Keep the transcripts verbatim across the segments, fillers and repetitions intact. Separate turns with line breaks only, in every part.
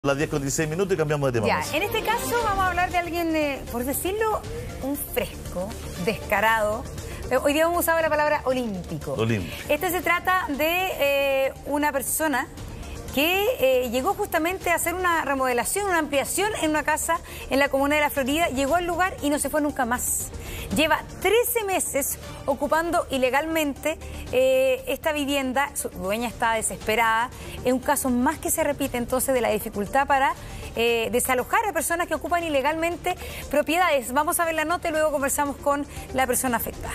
Las diez con dieciséis minutos y cambiamos de tema.
Ya,
más.
en este caso vamos a hablar de alguien, eh, por decirlo, un fresco, descarado. Hoy día hemos usado la palabra olímpico.
Olímpico.
Este se trata de eh, una persona que eh, llegó justamente a hacer una remodelación, una ampliación en una casa en la comuna de La Florida. Llegó al lugar y no se fue nunca más. Lleva trece meses ocupando ilegalmente eh, esta vivienda. Su dueña está desesperada. Es un caso más que se repite entonces de la dificultad para eh, desalojar a personas que ocupan ilegalmente propiedades. Vamos a ver la nota y luego conversamos con la persona afectada.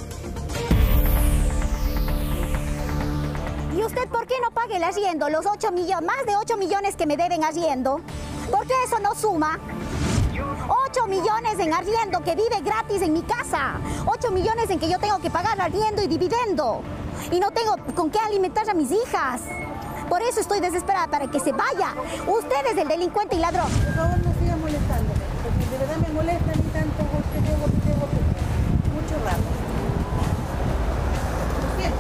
¿Y usted por qué no paga el arriendo? Los ocho millones, más de ocho millones que me deben arriendo. ¿Por qué eso no suma? ocho millones en arriendo que vive gratis en mi casa. ocho millones en que yo tengo que pagar arriendo y dividendo. Y no tengo con qué alimentar a mis hijas. Por eso estoy desesperada para que se vaya. Usted es el delincuente y ladrón.
Por favor, no siga molestando, porque de verdad me molesta ni tanto golpeteo, golpeteo, golpeteo. Mucho rato. Lo siento,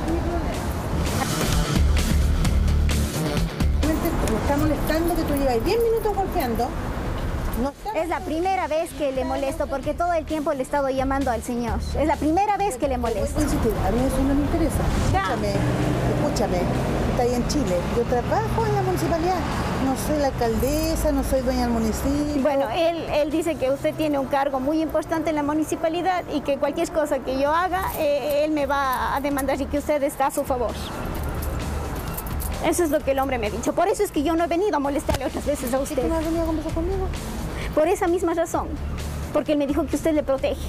no hay problema. Me está molestando que tú llevas diez minutos golpeando. No está...
Es la primera vez que le molesto porque todo el tiempo le he estado llamando al señor. Es la primera vez que le molesto.
A mí eso no me interesa. Escúchame, escúchame. Está ahí en Chile. Yo trabajo en la municipalidad. No soy la alcaldesa, no soy dueña del municipio.
Bueno, él, él dice que usted tiene un cargo muy importante en la municipalidad y que cualquier cosa que yo haga, eh, él me va a demandar y que usted está a su favor. Eso es lo que el hombre me ha dicho. Por eso es que yo no he venido a molestarle otras veces a usted.
¿Tú no has venido a conversar conmigo?
Por esa misma razón. Porque él me dijo que usted le protege.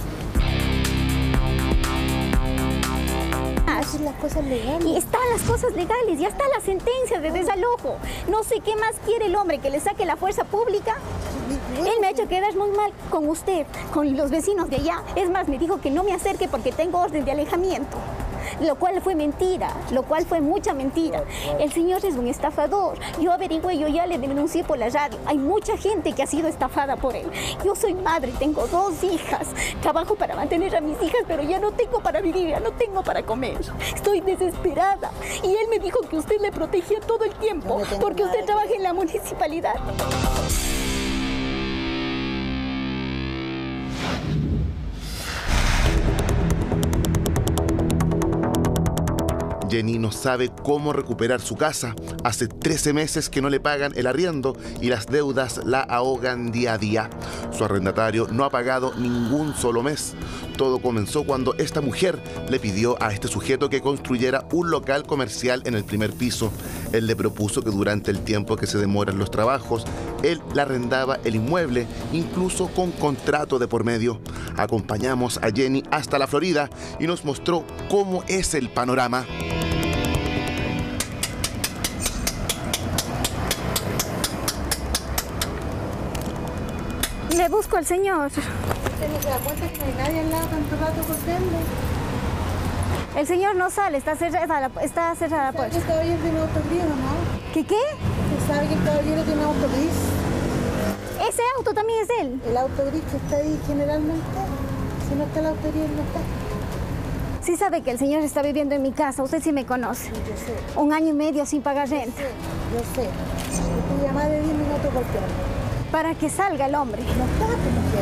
Hacer las cosas legales.
Y están las cosas legales, ya está la sentencia de desalojo. No sé qué más quiere el hombre, que le saque la fuerza pública. Él me ha hecho quedar muy mal con usted, con los vecinos de allá. Es más, me dijo que no me acerque porque tengo orden de alejamiento. Lo cual fue mentira, lo cual fue mucha mentira. El señor es un estafador. Yo averigüé, yo ya le denuncié por la radio. Hay mucha gente que ha sido estafada por él. Yo soy madre, tengo dos hijas. Trabajo para mantener a mis hijas, pero ya no tengo para vivir, ya no tengo para comer. Estoy desesperada. Y él me dijo que usted le protegía todo el tiempo, porque usted trabaja en la municipalidad.
Jenny no sabe cómo recuperar su casa. Hace trece meses que no le pagan el arriendo y las deudas la ahogan día a día. Su arrendatario no ha pagado ningún solo mes. Todo comenzó cuando esta mujer le pidió a este sujeto que construyera un local comercial en el primer piso. Él le propuso que durante el tiempo que se demoran los trabajos, él le arrendaba el inmueble, incluso con contrato de por medio. Acompañamos a Jenny hasta La Florida y nos mostró cómo es el panorama.
Le busco al señor.
¿Usted no se da cuenta que no hay nadie al lado tanto rato golpeando?
El señor no sale, está cerrada la, está cerrada la
¿Sabe que
puerta.
el caballero tiene auto gris o no?
¿Qué qué?
¿Usted sabe que el caballero tiene auto gris?
Ese auto también es de él.
El auto gris que está ahí generalmente, si no está el auto gris, no está.
Sí sabe que el señor está viviendo en mi casa, usted sí me conoce.
Yo sé.
Un año y medio sin pagar renta.
Yo sé. Usted llama de diez minutos golpeando.
Para que salga el hombre.
No está tu mujer.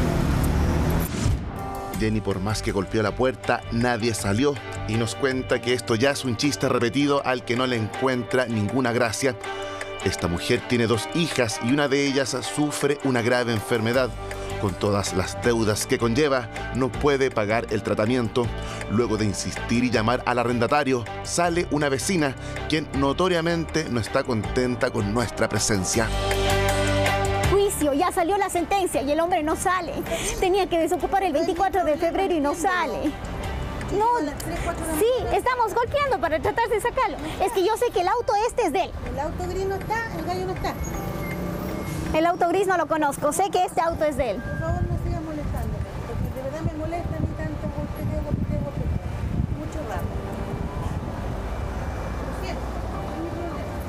Jenny, por más que golpeó la puerta, nadie salió y nos cuenta que esto ya es un chiste repetido al que no le encuentra ninguna gracia. Esta mujer tiene dos hijas y una de ellas sufre una grave enfermedad. Con todas las deudas que conlleva, no puede pagar el tratamiento. Luego de insistir y llamar al arrendatario, sale una vecina, quien notoriamente no está contenta con nuestra presencia.
Juicio, ya salió la sentencia y el hombre no sale. Tenía que desocupar el veinticuatro de febrero y no sale. No, sí, estamos golpeando para tratar de sacarlo. Es que yo sé que el auto este es de él.
El auto gris no está, el gallo no está.
El auto gris no lo conozco, sé que este auto es de él.
Por favor, no siga molestando, porque de verdad me molesta ni tanto golpeteo, golpeteo, golpeteo. Mucho rato. Lo siento, no hay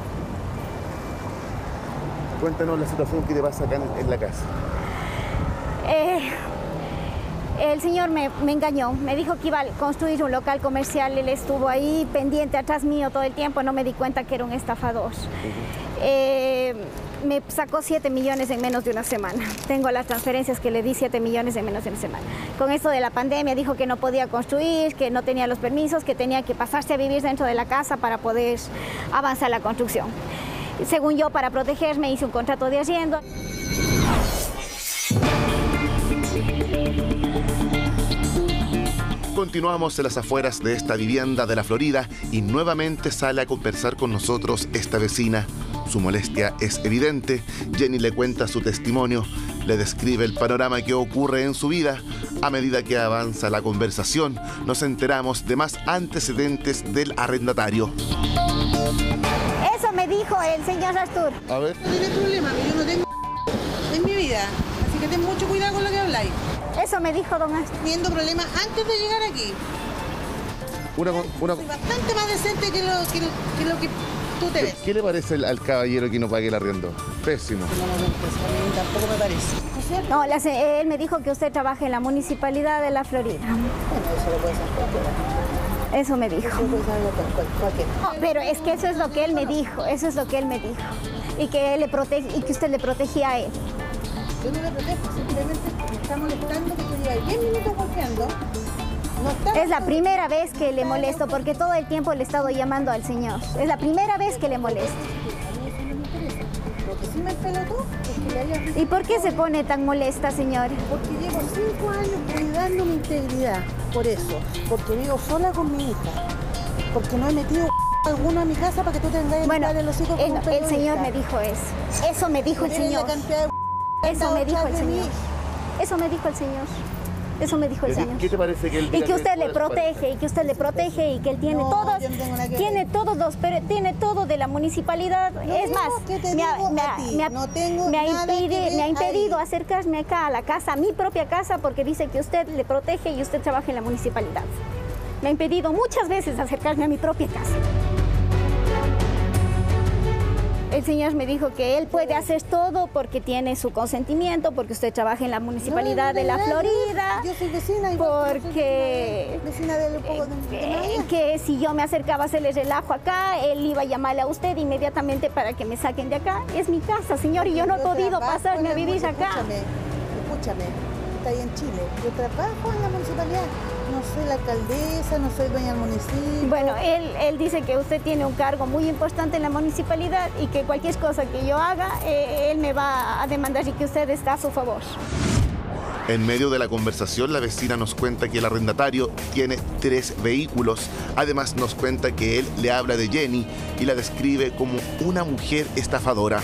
problema.
Cuéntanos la situación que te pasa acá en, en la casa.
Eh, El señor me, me engañó, me dijo que iba a construir un local comercial, él estuvo ahí pendiente atrás mío todo el tiempo, no me di cuenta que era un estafador. Uh-huh. eh, me sacó siete millones en menos de una semana. Tengo las transferencias que le di, siete millones en menos de una semana. Con esto de la pandemia dijo que no podía construir, que no tenía los permisos, que tenía que pasarse a vivir dentro de la casa para poder avanzar la construcción. Según yo, para protegerme, hice un contrato de arriendo.
Continuamos en las afueras de esta vivienda de la Florida y nuevamente sale a conversar con nosotros esta vecina. Su molestia es evidente. Jenny le cuenta su testimonio, le describe el panorama que ocurre en su vida. A medida que avanza la conversación, nos enteramos de más antecedentes del arrendatario.
Eso me dijo el señor Artur.
A ver.
No tiene problema, yo no tengo en mi vida, así que ten mucho cuidado con lo que habláis.
Eso me dijo don Artur.
Teniendo problemas antes de llegar aquí.
Una, una...
Soy bastante más decente que lo que, que, lo que tú te ves.
¿Qué le parece al, al caballero que no pague el arriendo? Pésimo.
No, no, no, pues a mí tampoco me parece.
No, la, él me dijo que usted trabaja en la municipalidad de la Florida.
Bueno, eso lo puede hacer cualquiera.
Eso me dijo.
Eso lo puede hacer cualquiera.
No, pero es que eso es lo que él me dijo, eso es lo que él me dijo. Y que él le protege, y que usted le protegía a él.
Yo no le protejo, simplemente me está molestando que tú llevas diez minutos golpeando. No está
es la primera vez que le molesto, porque todo el tiempo le he estado llamando al señor. Es la primera vez que le molesto.
A mí eso no me interesa. Lo que sí me pelotó es que le haya...
¿Y por qué se pone tan molesta, señor?
Porque llevo cinco años cuidando mi integridad. Por eso. Porque vivo sola con mi hija. Porque no he metido alguno a mi casa para que tú tengas que
bueno,
de los hijos
el, el señor me dijo eso. Eso me dijo el señor. Eso me dijo el señor. Eso me dijo el señor. Eso me dijo el señor.
¿Qué te parece que él
Y que usted le protege, y que usted le protege, y que él tiene
no,
todos,
no
tiene todos los, pero tiene todo de la municipalidad.
No
es más, me ha, me ha, me ha,
no tengo
me ha,
nada
impedi,
que ver
me ha impedido
ahí.
acercarme acá a la casa, a mi propia casa, porque dice que usted le protege y usted trabaja en la municipalidad. Me ha impedido muchas veces acercarme a mi propia casa. El señor me dijo que él puede hacer todo porque tiene su consentimiento, porque usted trabaja en la municipalidad
no,
de la
no,
Florida.
Yo soy vecina.
Porque
vecina del poco de,
que, que si yo me acercaba a hacerle relajo acá, él iba a llamarle a usted inmediatamente para que me saquen de acá. Es mi casa, señor, y yo no he podido pasarme a vivir acá.
Escúchame, escúchame, está ahí en Chile. Yo trabajo en la municipalidad. No soy la alcaldesa, no soy dueña del municipio.
Bueno, él, él dice que usted tiene un cargo muy importante en la municipalidad y que cualquier cosa que yo haga, eh, él me va a demandar y que usted está a su favor.
En medio de la conversación, la vecina nos cuenta que el arrendatario tiene tres vehículos. Además, nos cuenta que él le habla de Jenny y la describe como una mujer estafadora.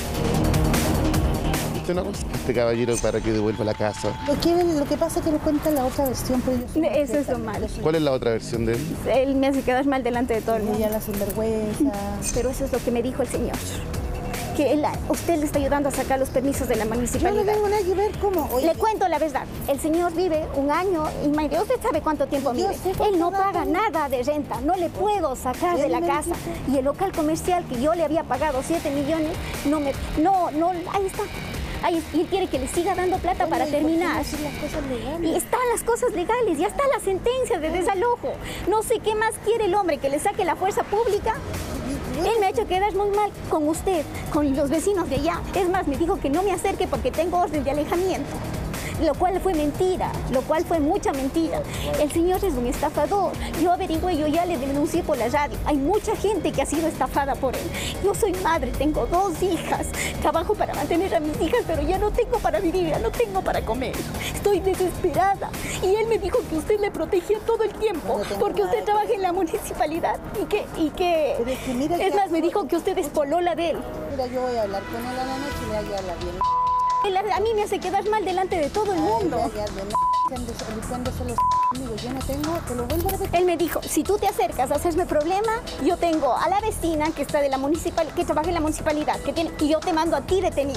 ¿Usted no aconseja a este caballero para que devuelva la casa?
Lo que, lo que pasa es que le cuenta la otra versión, pero yo soy
Eso es lo malo.
¿Cuál es la otra versión de él?
Él me hace quedar mal delante de todo el mundo.
Ella la sinvergüenza.
Pero eso es lo que me dijo el señor. Que él, usted le está ayudando a sacar los permisos de la
Yo no
municipalidad.
tengo nada que ver cómo. Oye,
Le cuento la verdad, el señor vive un año y medio, usted sabe cuánto tiempo
Yo
vive.
sé cuánto
Él no
rato
paga
vive.
nada de renta, no le puedo sacar de
Él
la
me
casa.
dijo.
Y el local comercial que yo le había pagado siete millones, no me, no, no, ahí está. Ahí, y él quiere que le siga dando plata para
oye, ¿por qué no
terminar.
hacer las cosas legales?
Y están las cosas legales, ya está la sentencia de desalojo. No sé qué más quiere el hombre, que le saque la fuerza pública. Él me ha hecho quedar muy mal con usted, con los vecinos de allá. Es más, me dijo que no me acerque porque tengo orden de alejamiento. Lo cual fue mentira, lo cual fue mucha mentira. El señor es un estafador. Yo averigüé, yo ya le denuncié por la radio. Hay mucha gente que ha sido estafada por él. Yo soy madre, tengo dos hijas. Trabajo para mantener a mis hijas, pero ya no tengo para vivir, ya no tengo para comer. Estoy desesperada. Y él me dijo que usted le protegía todo el tiempo,
No tengo
porque usted
nada.
trabaja en la municipalidad. Y que, y que...
Pero es que mira
Es
que-
más, me dijo que usted es polola de él.
Mira, yo voy a hablar con él a la noche y le voy a hablar bien.
Él a mí me hace quedar mal delante de todo el mundo.
Ay, ya, ya, ya, diciéndose los amigos, yo no tengo, te lo vuelvo a repetir.
Él me dijo, si tú te acercas a hacerme problema, yo tengo a la vecina que está de la municipal, que trabaja en la municipalidad, que tiene, y yo te mando a ti detenida.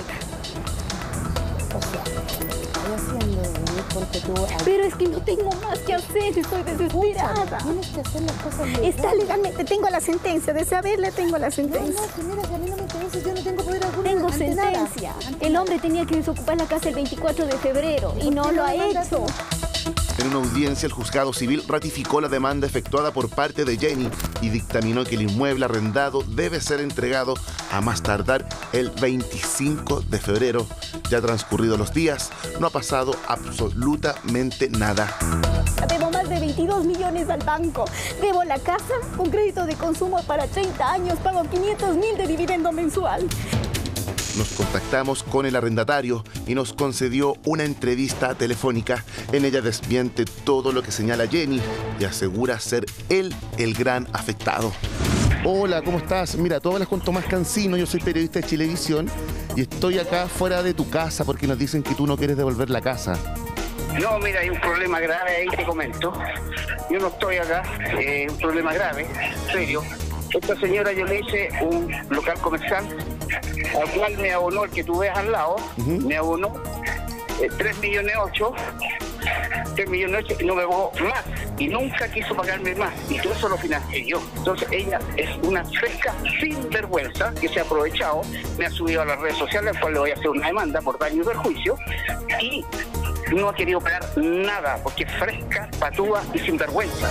O sea, estoy haciendo venir porque tú...
Pero es que no tengo más que hacer, estoy desesperada.
Tienes que hacer las cosas legales.
Está legalmente, tengo la sentencia, de saberle tengo la
No,
sentencia.
no, que mira, que a mí no me interesa, yo no tengo poder alguno
Tengo
ante nada.
sentencia.
Ante
El
nada.
hombre tenía que desocupar la casa el veinticuatro de febrero y no
qué
lo
no
ha
le mandas
hecho.
En En una audiencia, el juzgado civil ratificó la demanda efectuada por parte de Jenny y dictaminó que el inmueble arrendado debe ser entregado a más tardar el veinticinco de febrero. Ya transcurridos los días, no ha pasado absolutamente nada.
Debo más de veintidós millones al banco. Debo la casa, un crédito de consumo para treinta años. Pago quinientos mil de dividendo mensual.
Nos contactamos con el arrendatario y nos concedió una entrevista telefónica. En ella desmiente todo lo que señala Jenny y asegura ser él el gran afectado. Hola, ¿cómo estás? Mira, tú hablas con Tomás Cancino, yo soy periodista de Chilevisión y estoy acá fuera de tu casa porque nos dicen que tú no quieres devolver la casa.
No, mira, hay un problema grave ahí, te comento. Yo no estoy acá, es eh, un problema grave, serio. Esta señora, yo le hice un local comercial al cual me abonó, el que tú ves al lado, uh-huh. me abonó eh, tres millones ocho, tres millones ocho y no me pagó más. Y nunca quiso pagarme más. Y todo eso lo financié yo. Entonces ella es una fresca sinvergüenza que se ha aprovechado, me ha subido a las redes sociales, al cual le voy a hacer una demanda por daño y perjuicio. Y no ha querido pagar nada, porque es fresca, patúa y sinvergüenza.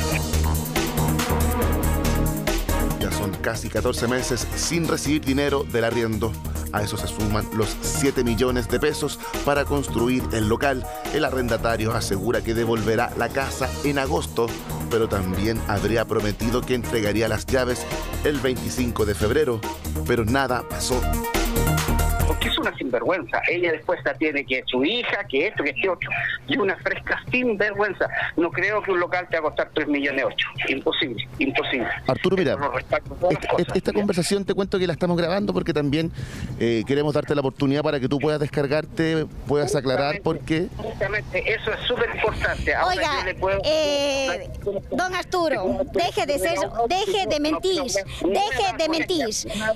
Ya son casi catorce meses sin recibir dinero del arriendo. A eso se suman los siete millones de pesos para construir el local. El arrendatario asegura que devolverá la casa en agosto, pero también habría prometido que entregaría las llaves el veinticinco de febrero, pero nada pasó.
Porque es una sinvergüenza. Ella después la tiene que su hija, que esto, que este otro. Y una fresca sinvergüenza. No creo que un local te va a costar tres millones ocho. Imposible, imposible.
Arturo, mira, esta, esta conversación te cuento que la estamos grabando porque también eh, queremos darte la oportunidad para que tú puedas descargarte, puedas aclarar por qué.
Justamente, eso es súper importante.
Ahora Oiga, yo le puedo... eh, don Arturo, deje de ser, deje de mentir, deje de mentir.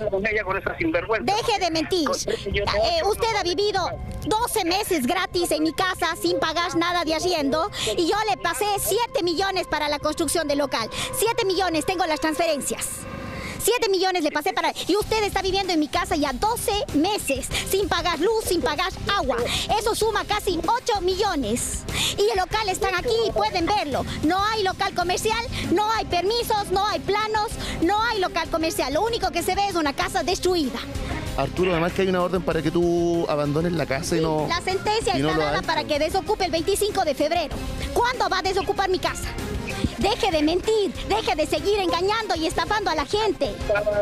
Deje de mentir. Eh, usted ha vivido doce meses gratis en mi casa sin pagar nada de arriendo y yo le pasé siete millones para la construcción del local. siete millones, tengo las transferencias. siete millones le pasé para... Y usted está viviendo en mi casa ya doce meses sin pagar luz, sin pagar agua. Eso suma casi ocho millones. Y el local están aquí y pueden verlo. No hay local comercial, no hay permisos, no hay planos, no hay local comercial. Lo único que se ve es una casa destruida.
Arturo, además que hay una orden para que tú abandones la casa y no...
La sentencia está dada para que desocupe el veinticinco de febrero. ¿Cuándo va a desocupar mi casa? Deje de mentir, deje de seguir engañando y estafando a la gente.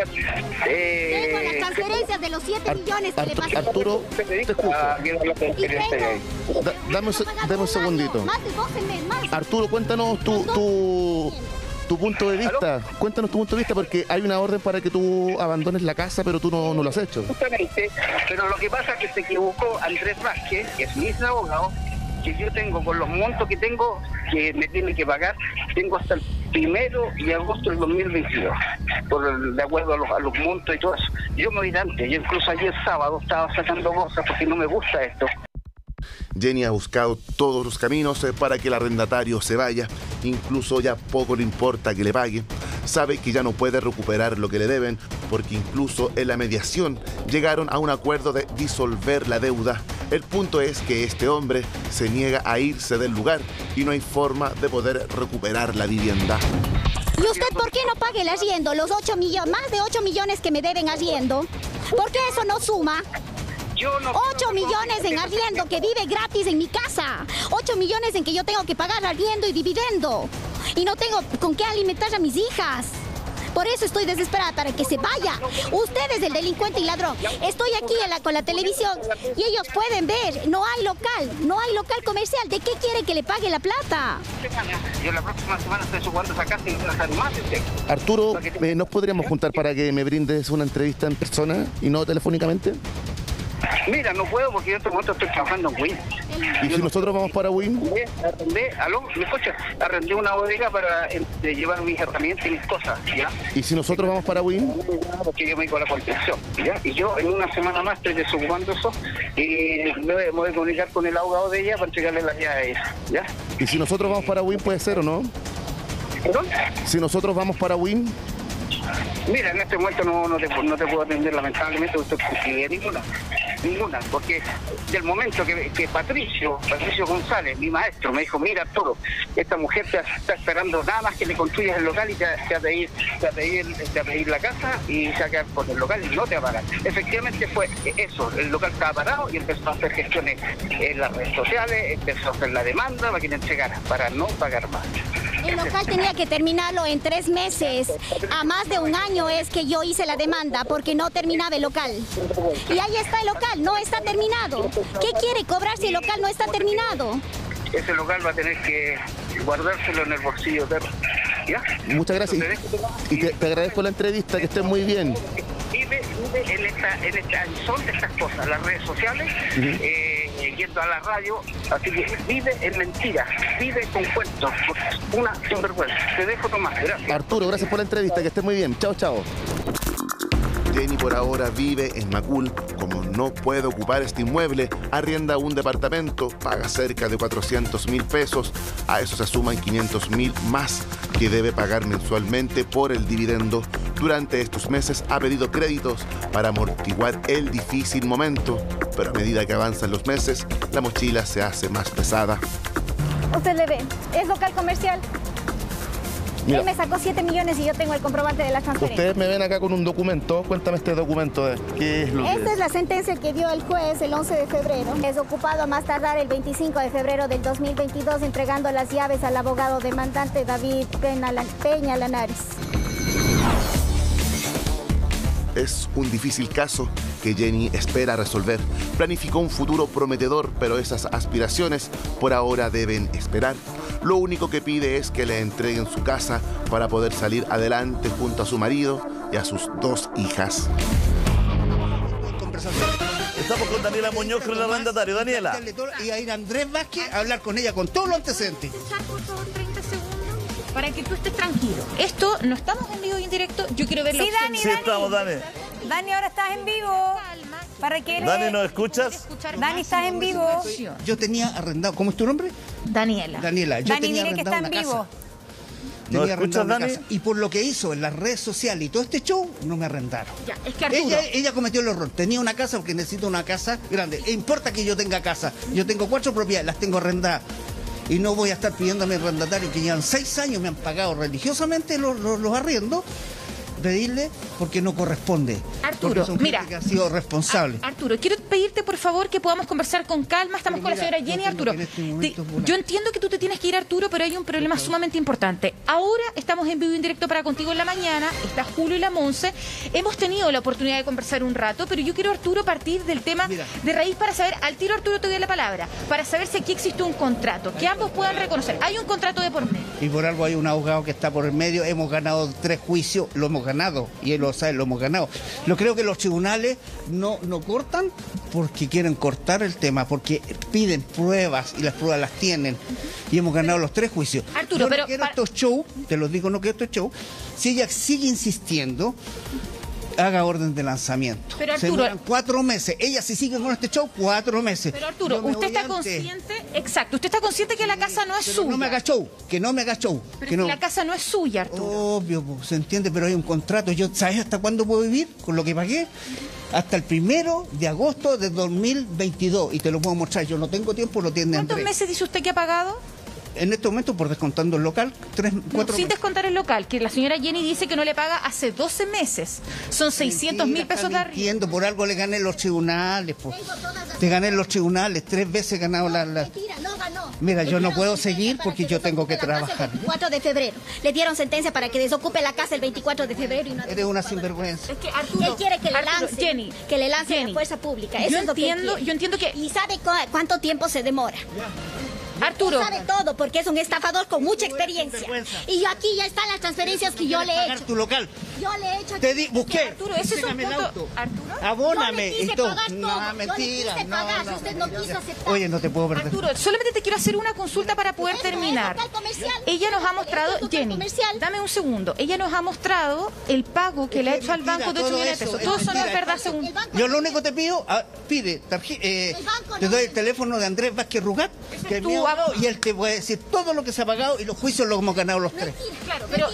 Eh, tengo las transferencias de los siete millones que
Arturo,
le pasé.
Arturo, te escucho. Da, dame, dame un segundito.
Más de doce meses más.
Arturo, cuéntanos tu... tu... tu punto de vista, ¿Aló? Cuéntanos tu punto de vista porque hay una orden para que tú abandones la casa, pero tú no, no lo has hecho.
Justamente, pero lo que pasa es que se equivocó Andrés Vázquez, que es mi abogado, que yo tengo con los montos que tengo, que me tienen que pagar, tengo hasta el primero de agosto del dos mil veintidós, por el, de acuerdo a los, a los montos y todo eso. Yo me voy antes, yo incluso ayer sábado estaba sacando cosas porque no me gusta esto.
Jenny ha buscado todos los caminos para que el arrendatario se vaya, incluso ya poco le importa que le pague. Sabe que ya no puede recuperar lo que le deben, porque incluso en la mediación llegaron a un acuerdo de disolver la deuda. El punto es que este hombre se niega a irse del lugar y no hay forma de poder recuperar la vivienda.
¿Y usted por qué no paga el arriendo? Los ocho millones, más de ocho millones que me deben arriendo. ¿Por qué eso no suma? ocho millones en arriendo que vive gratis en mi casa. ocho millones en que yo tengo que pagar arriendo y dividendo. Y no tengo con qué alimentar a mis hijas. Por eso estoy desesperada para que se vaya. Usted es el delincuente y ladrón. Estoy aquí en la, con la televisión y ellos pueden ver. No hay local, no hay local comercial. ¿De qué quiere que le pague la plata?
Yo la próxima semana estoy jugando esa casa y no dejar más.
Arturo, eh, ¿nos podríamos juntar para que me brindes una entrevista en persona y no telefónicamente?
Mira, no puedo porque yo en este momento estoy trabajando en Wynn.
¿Y si nosotros vamos para Wynn?
Arrendé, aló, ¿me escuchas? Arrendé una bodega para eh, llevar mis herramientas y mis cosas, ¿ya?
¿Y si nosotros vamos para Wynn?
Porque yo me dedico a la construcción, ¿ya? Y yo en una semana más estoy desocupando eso y me voy, me voy a comunicar con el abogado de ella para entregarle las llaves a ella, ¿ya?
¿Y si nosotros vamos para Wynn puede ser o no?
¿Perdón?
Si nosotros vamos para Wynn...
Mira, en este momento no, no, te, no te puedo atender lamentablemente, usted consigue ninguna, ninguna, porque del momento que, que Patricio, Patricio González, mi maestro, me dijo, mira Arturo, esta mujer te está esperando nada más que le construyas el local y te, te, va a pedir, te, va a pedir, te va a pedir la casa y se va a quedar con el local y no te va a pagar. Efectivamente fue eso, el local estaba parado y empezó a hacer gestiones en las redes sociales, empezó a hacer la demanda para que le entregara, para no pagar más.
El local tenía que terminarlo en tres meses. A más de un año es que yo hice la demanda porque no terminaba el local. Y ahí está el local, no está terminado. ¿Qué quiere cobrar si el local no está terminado?
Ese local va a tener que guardárselo en el bolsillo de... ¿Ya?
Muchas gracias. Y te, te agradezco la entrevista, que estés muy bien.
Vive, vive en esta, en esta, son de estas cosas, las redes sociales, uh-huh. eh, yendo a la radio, así que vive en mentiras, vive con cuentos, una sinvergüenza. Te dejo, Tomás, gracias.
Arturo, gracias por la entrevista, que estés muy bien. Chao, chao. Jenny por ahora vive en Macul. Como no puede ocupar este inmueble, arrienda un departamento, paga cerca de cuatrocientos mil pesos. A eso se suman quinientos mil más que debe pagar mensualmente por el dividendo. Durante estos meses ha pedido créditos para amortiguar el difícil momento, pero a medida que avanzan los meses, la mochila se hace más pesada.
Usted le ve, es local comercial.
Mira,
él me sacó siete millones y yo tengo el comprobante de la transferencia.
Ustedes me ven acá con un documento. Cuéntame este documento. De ¿Qué es lo que
Esta
es?
es la sentencia que dio el juez el once de febrero. Es ocupado a más tardar el veinticinco de febrero del dos mil veintidós, entregando las llaves al abogado demandante David Peña Lanares.
Es un difícil caso que Jenny espera resolver. Planificó un futuro prometedor, pero esas aspiraciones por ahora deben esperar. Lo único que pide es que le entreguen su casa para poder salir adelante junto a su marido y a sus dos hijas.
Estamos con Daniela Muñoz, con el arrendatario. Daniela.
Y a ir a Andrés Vázquez a hablar con ella con todos los antecedentes.
Por favor, treinta segundos para que tú estés tranquilo. Esto no estamos en vivo y en directo. Yo quiero ver
Sí,
la opción.
Dani,
Sí,
Dani.
estamos, Dani.
Dani, ahora estás en vivo.
Calma.
Para que
Dani,
le...
¿nos escuchas?
Dani, estás en vivo.
Yo tenía arrendado, ¿cómo es tu nombre?
Daniela.
Daniela, yo
Dani,
tenía
dile que
arrendado
está en
una
vivo.
casa.
¿Nos
Tenía
escuchas,
arrendado una
Dani?
casa. Y por lo que hizo en las redes sociales y todo este show, no me arrendaron.
Ya, es que Arturo.
Ella, ella cometió el error. Tenía una casa porque necesito una casa grande. E importa que yo tenga casa. Yo tengo cuatro propiedades, las tengo arrendadas. Y no voy a estar pidiendo a mi arrendatario que llevan seis años, me han pagado religiosamente los, los, los arriendos, pedirle porque no corresponde.
Arturo,
porque son
mira.
gente que ha sido responsable.
Ar- Arturo, quiero pedirte por favor que podamos conversar con calma. Estamos
Pero
con la
mira,
señora
yo
Jenny.
tengo
Arturo,
que en este
te-
momento volar.
yo entiendo que tú te tienes que ir, Arturo, pero hay un problema sumamente importante. Ahora estamos en vivo y en directo para Contigo en la Mañana. Está Julio y la Monse. Hemos tenido la oportunidad de conversar un rato, pero yo quiero, Arturo, partir del tema
Mira.
de raíz para saber, al tiro, Arturo, te doy la palabra, para saber si aquí existe un contrato, que ambos puedan reconocer. Hay un contrato de por medio.
Y por algo hay un abogado que está por el medio. Hemos ganado tres juicios, lo hemos ganado. Y él lo sabe, lo hemos ganado. Yo creo que los tribunales no, no cortan porque quieren cortar el tema, porque piden pruebas y las pruebas las tienen. Y hemos ganado los tres juicios.
Arturo,
Yo no
pero
quiero
para-
estos shows, te los digo, no quiero estos shows. Si ella sigue insistiendo, haga orden de lanzamiento.
Pero,
Se
Arturo-
demoran cuatro meses. Ella si sigue con este show, cuatro meses.
Pero Arturo,
Yo me
usted
voy
está
antes.
consciente, exacto, usted está consciente que la casa no es
Pero
suya.
no me haga show, que no me haga show.
Pero
que
si
no.
la casa no es suya, Arturo.
Obvio, po, se entiende, pero hay un contrato. Yo, ¿sabes hasta cuándo puedo vivir con lo que pagué? Hasta el primero de agosto de dos mil veintidós. Y te lo puedo mostrar. Yo no tengo tiempo, lo tiene
¿Cuántos
Andrés.
meses dice usted que ha pagado?
En este momento, por descontando el local, tres,
No,
cuatro
sin
meses.
descontar el local, que la señora Jenny dice que no le paga hace doce meses. Son seiscientos mil
Mentira,
pesos de
está
arriendo.
mintiendo, por algo le gané los tribunales. Po. Te gané los tribunales, tres veces he ganado la... la-
Mentira, no ganó.
Mira,
Le
yo no
dieron
puedo
sentencia
seguir
para
porque yo tengo que
desocupe la casa
trabajar.
El veinticuatro de febrero. Le dieron sentencia para que desocupe la casa el veinticuatro de febrero. Y no
Eres una sinvergüenza.
Es que Arturo,
Él quiere que le
Arturo,
lance,
Jenny,
que le lance
Jenny,
la fuerza pública.
yo
Eso es lo que él
entiendo,
quiere.
yo entiendo que
¿Y sabe cu- cuánto tiempo se demora?
Arturo,
Él sabe todo porque es un estafador con mucha experiencia.
sinvergüenza.
Y yo aquí ya están las transferencias que yo le he
Pagar
hecho.
tu local.
Yo le he hecho.
Te di, busqué.
Arturo, ese es un
Enséñame el
punto-
auto.
Arturo.
Abóname.
Yo le quise
y todo.
pagar todo.
No,
Yo le
mentira.
quise
no,
pagar,
no.
usted no quiso aceptar.
Oye, no te puedo perder.
Arturo, solamente te quiero hacer una consulta para poder
Esto es
terminar.
local comercial.
Ella nos ha
Esto
mostrado,
es local
Jenny,
comercial.
dame un segundo. Ella nos ha mostrado el pago que
Es
le ha
que
hecho al
mentira,
banco de ocho
todo
millones de
eso
pesos.
es
Todo eso no es
mentira.
verdad, según.
El banco
Yo
no-
lo único que te pido, ah, pide, tarje- eh,
El banco
te
no
doy
dice.
el teléfono de Andrés Vázquez Rugat, que es
tu
mi abogado,
abogado.
y él te puede decir todo lo que se ha pagado y los juicios los hemos ganado los tres.
Mentira,
Claro, pero
mentira.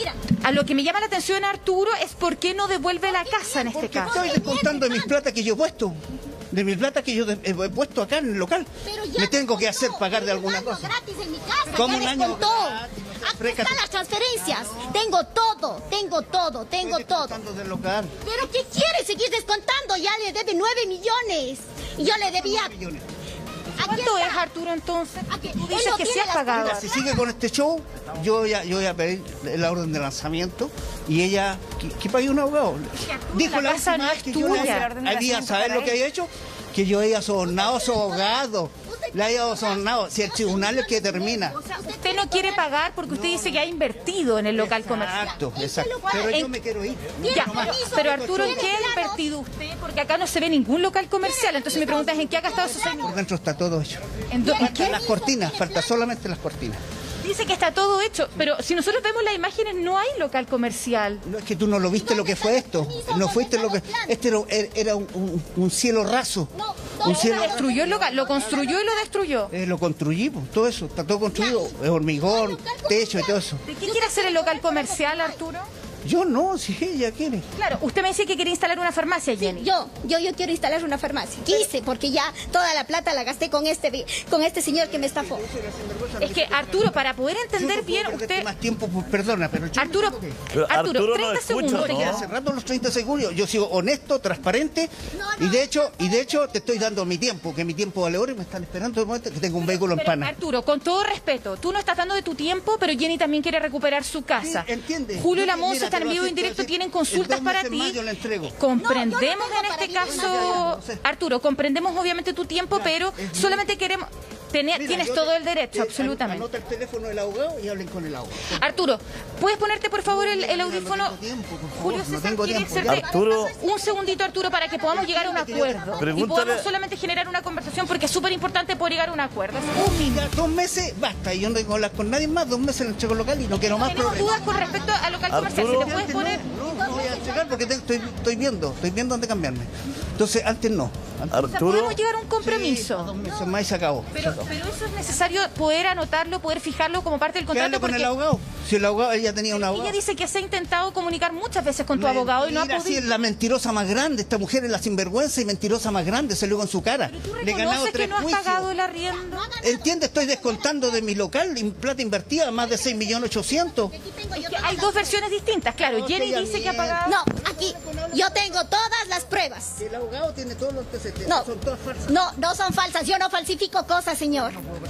A lo que me llama la atención, Arturo, es por qué no devuelve la casa en este
Porque
caso.
estoy descontando de mis plata que yo he puesto. De mis plata que yo de- he puesto acá en el local.
Pero ya
Me tengo que
descontó,
hacer pagar de
tengo un
alguna
año
cosa.
gratis en mi casa,
¿Cómo
ya
un año
descontó.
gratis?
Aquí
Frécate.
están las transferencias. Tengo todo, tengo todo, tengo
Estoy
todo.
descontando del local.
¿Pero qué quiere seguir descontando? Ya le debe nueve millones. Y yo le debía...
Millones.
Aquí
¿Cuánto
está.
es, Arturo, entonces?
Aquí.
Tú
Él
dices
no
que sí
tiene
has
las
pagado.
Mira, si sigue con este show, yo voy a, yo voy a pedir la orden de lanzamiento y ella, que, que pague un abogado. Dijo
la
la
casa
última
no
vez
es
que yo le
tuya.
había,
La orden de
había
lanzamiento
¿sabes
para
lo que
él.
había hecho? Que yo había sobornado a su abogado. Le había sobornado. Si el tribunal es que termina.
Usted no quiere pagar porque usted dice que ha invertido en el local comercial.
Exacto, exacto. Pero yo
En-
me quiero ir.
Ya,
No más.
pero Arturo, ¿en qué ha invertido usted? Porque acá no se ve ningún local comercial. Entonces mi pregunta es, ¿en qué ha gastado esos seis
Por
millones?
dentro está todo hecho.
¿En dó- en
Faltan
qué?
las cortinas, falta solamente las cortinas.
Dice que está todo hecho, pero si nosotros vemos las imágenes no hay local comercial.
No es que tú no lo viste lo que fue esto. No fuiste lo que. Este era, era un, un- un cielo raso. Un
Se
cielo raso.
destruyó el local, lo construyó y lo destruyó.
Eh, lo construimos, todo eso, está todo construido, es hormigón, techo y todo eso.
¿De qué quiere hacer el local comercial, Arturo?
Yo no, si ella quiere.
Claro, usted me decía que quería instalar una farmacia, Jenny.
Yo, yo, yo quiero instalar una farmacia. Quise, porque ya toda la plata la gasté con este, con este señor que me estafó.
Es que, Arturo, para poder entender
Yo no puedo
bien,
perderte
usted...
más tiempo, pues, perdona, pero yo
Arturo,
no tengo que-
Pero
Arturo,
Arturo no
treinta
escucha,
segundos.
¿no?
te quedan.
Hace rato los treinta segundos, yo sigo honesto, transparente y de hecho, y de hecho te estoy dando mi tiempo, que mi tiempo vale oro y me están esperando de momento que tengo un vehículo en
Pero,
pana.
Arturo, con todo respeto, tú no estás dando de tu tiempo, pero Jenny también quiere recuperar su casa.
Sí, entiende.
Julio y la
Mira,
Monza están
te
en
lo
vivo
acepto,
en directo,
así,
tienen
en
consultas
dos
para
meses
ti.
más yo le entrego.
Comprendemos
No, yo no
en
tengo
este
para ti.
caso,
No sé.
Arturo, comprendemos obviamente tu tiempo, pero solamente queremos... tener-
Mira,
tienes
yo
todo
te-
el derecho,
eh,
absolutamente.
Anota el teléfono del abogado y hablen con el abogado.
Arturo, ¿puedes ponerte por favor el, el
Mira,
audífono?
No tengo tiempo, por favor,
Julio
no
César
tengo
quiere
tiempo.
hacerte
ya.
Arturo.
un segundito, Arturo, para que podamos llegar a un acuerdo. Y
Pregúntale-
podamos solamente generar una conversación porque es súper importante poder llegar a un acuerdo. Es un minuto.
Ya, dos meses, basta, yo no tengo que hablar con nadie más, dos meses en el checo local y no quiero más
Tenemos
problemas.
dudas con respecto al local comercial.
Arturo.
Si te puedes poner...
No, no voy a entregar porque te- estoy, estoy viendo, estoy viendo dónde cambiarme. Entonces, antes no. Antes,
O sea,
Arturo,
podemos llegar a un
Sí,
compromiso.
dos meses más y se acabó. se
Pero,
acabó.
pero eso es necesario poder anotarlo, poder fijarlo como parte del
¿Qué hable
contrato.
con
Porque
el abogado? Si el abogado, ella tenía un abogado.
ella dice que se ha intentado comunicar muchas veces con tu abogado y no ha
Mentira, sí,
podido.
es la mentirosa más grande. Esta mujer es la sinvergüenza y mentirosa más grande. Se lo digo en su cara.
¿Tú
Le he ganado
reconoces que
tres
no has
juicios.
pagado el arriendo?
Entiende, estoy descontando de mi local en plata invertida más de seis millones ochocientos.
Es que hay dos versiones distintas. Claro,
No,
Jenny
que ella
dice que ha
miente.
pagado...
No, aquí, yo tengo todas las pruebas.
El abogado tiene todos los antecedentes.
No,
Son todas falsas.
no, no son falsas. Yo no falsifico cosas, señor.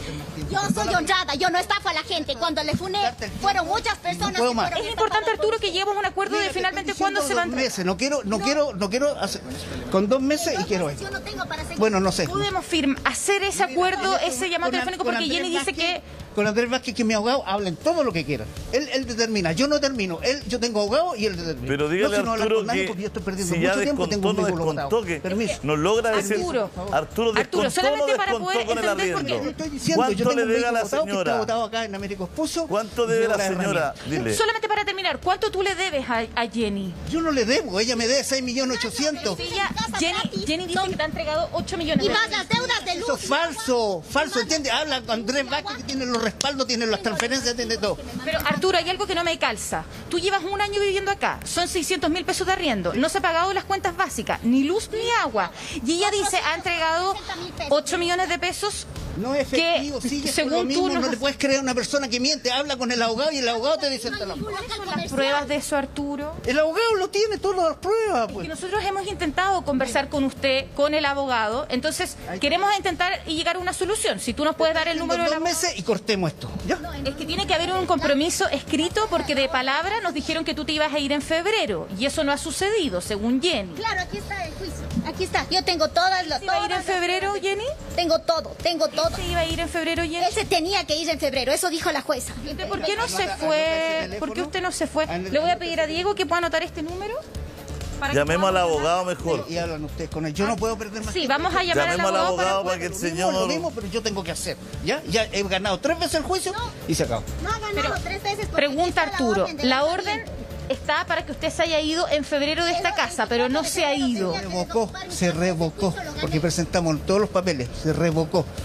Yo soy honrada. Yo no estafo a la gente. Cuando le funé, fueron muchas personas
puedo
que
más.
fueron
Es importante,
estafadas.
Arturo, que lleguemos a un acuerdo
Mira,
de
te
finalmente
estoy
cuándo se va a
diciendo
entregar.
dos meses. No quiero, no quiero, no quiero hacer. Con dos meses y quiero ir.
Yo no tengo para seguir.
Bueno, no sé.
Podemos firm- hacer ese acuerdo, ese llamado
Con-
telefónico,
con
porque
Andrés
Jenny dice
Vázquez-
que...
Con Andrés Vázquez, que mi abogado, hablen todo lo que quieran. Él, él determina, yo no termino. Él, yo tengo abogado y él determina.
pero dígale
no, si no
a
hablar
Arturo
con nadie
que
porque yo estoy perdiendo
si ya
mucho tiempo, tengo un
descontó, no
vehículo
descontó,
botado.
que
Permiso.
nos logra decir...
Arturo,
Arturo
Arturo,
descontó,
solamente
no
para
descontó
poder
con el
entender, porque-
arriendo.
Yo estoy diciendo, yo
¿Cuánto
tengo
le
un
debe a
vehículo
la
botado que está
señora?
botado acá en Américo Expuso.
¿Cuánto
y
debe
llevo
la señora?
herramienta.
Dile.
Solamente para terminar, ¿cuánto tú le debes a, a Jenny?
Yo no le debo, ella me debe seis millones ochocientos.
Sí, ella- Jenny, Jenny dice que te ha entregado ocho millones
Y
de
más
pesos.
las deudas de luz.
Eso es falso, falso, ¿entiendes? Habla con Andrés Vázquez que tiene los respaldos, tiene las transferencias, tiene todo.
Pero Arturo, hay algo que no me calza. Tú llevas un año viviendo acá, son seiscientos mil pesos de arriendo, no se ha pagado las cuentas básicas, ni luz ni agua. Y ella dice, ha entregado ocho millones de pesos.
No es
que,
efectivo, sigue
según
con lo mismo,
tú,
no
nos-
le puedes creer a una persona que miente, habla con el abogado y el abogado te dice hasta la...
¿Las pruebas de eso, Arturo?
El abogado lo tiene, todas las pruebas,
Que
pues.
nosotros hemos intentado conversar con usted, con el abogado, entonces queremos intentar y llegar a una solución. Si tú nos puedes dar el número
En
del
dos
abogado.
meses y cortemos esto, ¿ya?
Es que tiene que haber un compromiso escrito porque de palabra nos dijeron que tú te ibas a ir en febrero y eso no ha sucedido, según Jenny.
Claro, aquí está el juicio. Aquí está. Yo tengo todas las.
¿Se iba a ir en
todas las-
febrero, Jenny?
Tengo todo, tengo todo.
¿Se iba a ir en febrero, Jenny?
Él se tenía que ir en febrero, eso dijo la jueza.
¿Usted por qué no se
Anota- anota ese
fue?
teléfono.
¿Por qué usted no se fue?
Anota-
Le voy a pedir a Diego que pueda anotar este número. para que
Llamemos al
podamos
abogado
hablar.
mejor.
Y hablan ustedes con él. Yo no puedo perder más
Sí,
tiempo.
vamos a llamar al
Llamemos al
abogado,
abogado
para...
para que el
Lo mismo, lo
señor...
mismo, pero yo tengo que hacer, ¿ya? Ya he ganado tres veces el juicio y se acabó.
No ha ganado
Pero,
tres veces. porque
Pregunta
aquí está
Arturo,
de
la
lanzamiento.
orden está para que usted se haya ido en febrero de esta casa, pero no se ha ido.
Se revocó, se revocó, porque presentamos todos los papeles, se revocó.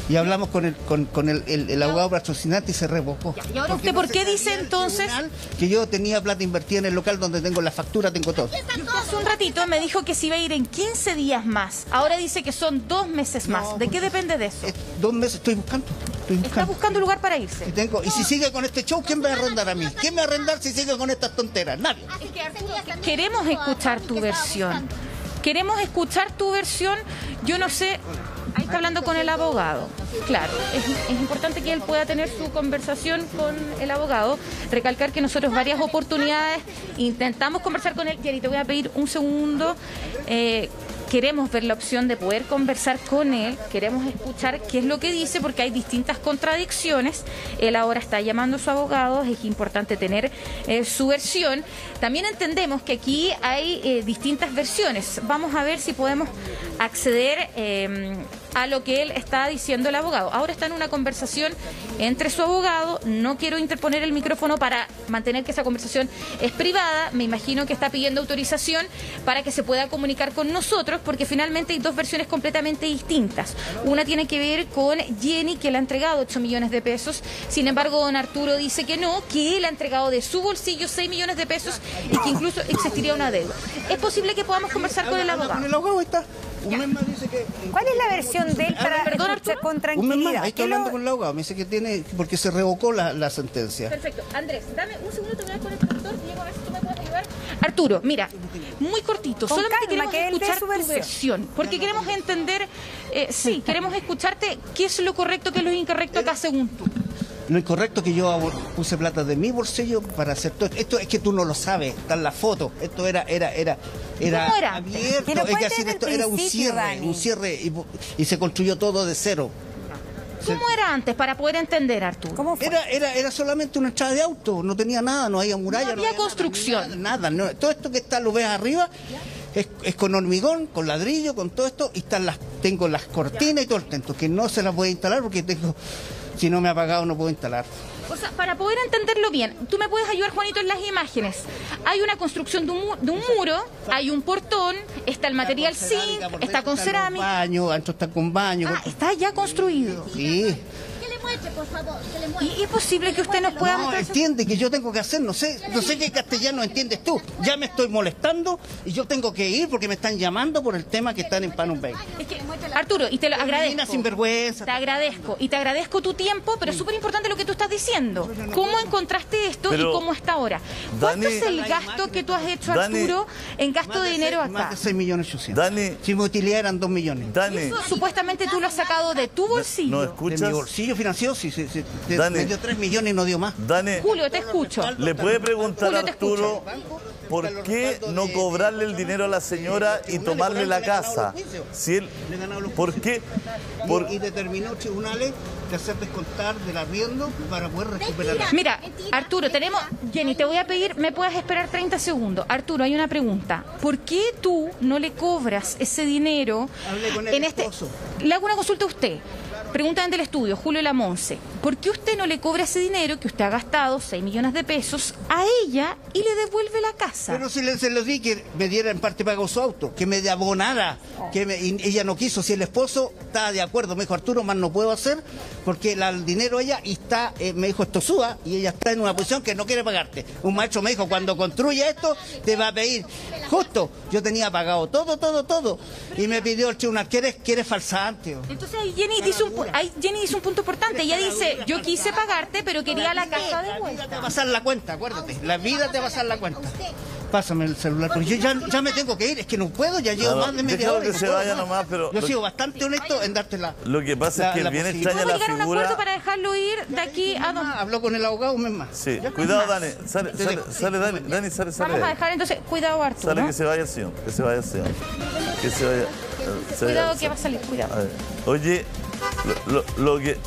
Y hablamos con el, con, con el, el, el abogado patrocinante y se revocó.
Ya, ¿y ahora usted por qué dice entonces
que yo tenía plata invertida en el local donde tengo la factura, tengo todo?
Hace un ratito me dijo que se iba a ir en quince días más. Ahora dice que son dos meses más.
No,
¿De qué depende de eso?
Es, dos meses estoy buscando. Estoy
Está
buscando.
buscando lugar para irse.
Y, tengo, y si sigue con este show, ¿quién me va a arrendar a mí? ¿Quién me va a arrendar si sigue con estas tonteras? Nadie.
Es que, Arturo, queremos escuchar tu versión. Queremos escuchar tu versión. Yo no sé. Ahí está hablando con el abogado. Claro, es, es importante que él pueda tener su conversación con el abogado. Recalcar que nosotros varias oportunidades intentamos conversar con él. Jenny, te voy a pedir un segundo. Eh, Queremos ver la opción de poder conversar con él, queremos escuchar qué es lo que dice, porque hay distintas contradicciones. Él ahora está llamando a su abogado, es importante tener eh, su versión. También entendemos que aquí hay eh, distintas versiones. Vamos a ver si podemos acceder eh, a lo que él está diciendo el abogado. Ahora está en una conversación entre su abogado. No quiero interponer el micrófono para mantener que esa conversación es privada. Me imagino que está pidiendo autorización para que se pueda comunicar con nosotros, porque finalmente hay dos versiones completamente distintas. Una tiene que ver con Jenny, que le ha entregado ocho millones de pesos. Sin embargo, don Arturo dice que no, que él ha entregado de su bolsillo seis millones de pesos y que incluso existiría una deuda. ¿Es posible que podamos conversar con el abogado?
Con el abogado está. Un mes más dice que...
¿Cuál es la versión de él para
Perdón,
escuchar con
Un mes
tranquilidad?
más, ahí estoy
¿Qué lo-
hablando con el abogado. Me dice que tiene... Porque se revocó la, la sentencia.
Perfecto. Andrés, dame un segundo, te voy a con el traductor y llego a ver si tú me puedes ayudar. Arturo, mira, muy cortito,
Con
solamente
calma,
queremos
que él dé
escuchar
su
tu
versión.
versión, porque queremos entender, eh, sí, queremos escucharte qué es lo correcto, qué es lo incorrecto acá según tú.
Lo incorrecto es que yo abor- puse plata de mi bolsillo para hacer todo esto. Esto es que tú no lo sabes, está en la foto. Esto era, era, era, era,
¿Cómo era antes?
abierto.
Pero
Es que
cuente
así
desde
esto
el
era un
principio,
cierre,
Dani.
un cierre y, y se construyó todo de cero.
¿Cómo era antes para poder entender, Arturo?
¿Cómo fue?
Era, era, era solamente una entrada de auto, no tenía nada, no había muralla.
No había construcción.
Nada, nada, no. Todo esto que está, lo ves arriba, es, es con hormigón, con ladrillo, con todo esto, y están las, tengo las cortinas y todo el tento, que no se las voy a instalar porque tengo, si no me ha pagado no puedo instalar.
O sea, para poder entenderlo bien, tú me puedes ayudar, Juanito, en las imágenes. Hay una construcción de un, mu- de un muro, hay un portón, está el material
Está con
zinc,
cerámica, por
está
dentro
con
están los
cerámica.
baños, adentro está con baño.
Ah, está ya construido.
Sí.
Que le muestre, por favor, que le muestre.
¿Y es posible que usted nos pueda
No,
mostrar eso?
entiende que yo tengo que hacer, no sé, no sé qué castellano entiendes tú. Ya me estoy molestando y yo tengo que ir porque me están llamando por el tema que están en Panum Bay.
Es que, Arturo, y te lo
Mina
agradezco.
sinvergüenza.
Te agradezco. Y te agradezco tu tiempo, pero es súper importante lo que tú estás diciendo. ¿Cómo encontraste esto
Pero,
y cómo está ahora? ¿Cuánto
Dani-
es el gasto que tú has hecho,
Dani-
Arturo, en gasto
Más
de dinero
seis- Más
acá?
de seis millones ochocientos.
Dani,
Si mi utilidad eran dos millones.
Dani,
Eso supuestamente tú lo has sacado de tu
¿no
bolsillo.
De
escuchas?
mi bolsillo financiero, sí, sí, sí. De-
Dani.
me dio tres millones y no dio más.
Dani,
Julio, te escucho.
¿le puede preguntar
Julio,
a
te
Arturo por qué no cobrarle el dinero a la señora y tomarle la casa? Si él,
Le he ganado los
¿por qué?
Y-
Por,
Y, determinó tribunales de hacer descontar del arriendo para poder recuperar.
Mira, Arturo, tenemos... Jenny, te voy a pedir, me puedas esperar treinta segundos. Arturo, hay una pregunta. ¿Por qué tú no le cobras ese dinero
Hablé con el
en este...
esposo.
Le hago una consulta a usted. Pregunta ante el estudio, Julio Lamonce. ¿Por qué usted no le cobra ese dinero que usted ha gastado, seis millones de pesos, a ella y le devuelve la casa?
Pero si le, se lo di que me diera en parte pago su auto, que me abonara, que me- y ella no quiso. Si el esposo estaba de acuerdo, me dijo Arturo, más no puedo hacer porque la- el dinero ella y está, eh, me dijo esto suba y ella está en una posición que no quiere pagarte. Un maestro me dijo, cuando construya esto, te va a pedir. Justo, yo tenía pagado todo, todo, todo. Y me pidió el tribunal, ¿quieres, quieres falsante?
Entonces ahí Jenny dice un, pu- ahí Jenny dice un punto importante. Ella dice, yo quise pagarte, pero quería la casa de
La vida
vuelta.
te va a pasar la cuenta, acuérdate. La vida te va a pasar la cuenta. Pásame el celular, porque yo ya, ya me tengo que ir, es que no puedo, ya llevo
No, no,
más de media
déjalo
hora. y
que
no
se
puedo
vaya
más.
nomás, pero
Yo he
lo-
sido bastante honesto en darte la...
lo que pasa
la-
es que
la
bien
posibilidad.
extraña
¿Podemos
la
llegar a un acuerdo
figura.
para dejarlo ir de aquí a dos?
Ah, habló con el abogado un mes más.
Sí,
Ya.
cuidado, Dani. Sale,
Te
sale,
dejo.
sale, Dani, Dani, sale, sale.
Vamos a
de ahí.
dejar entonces, cuidado, Arturo.
Sale que se vaya el señor, que se vaya el señor. Que se vaya. eh, se vaya-
Cuidado que va a salir, cuidado.
A ver, oye, lo, lo- lo que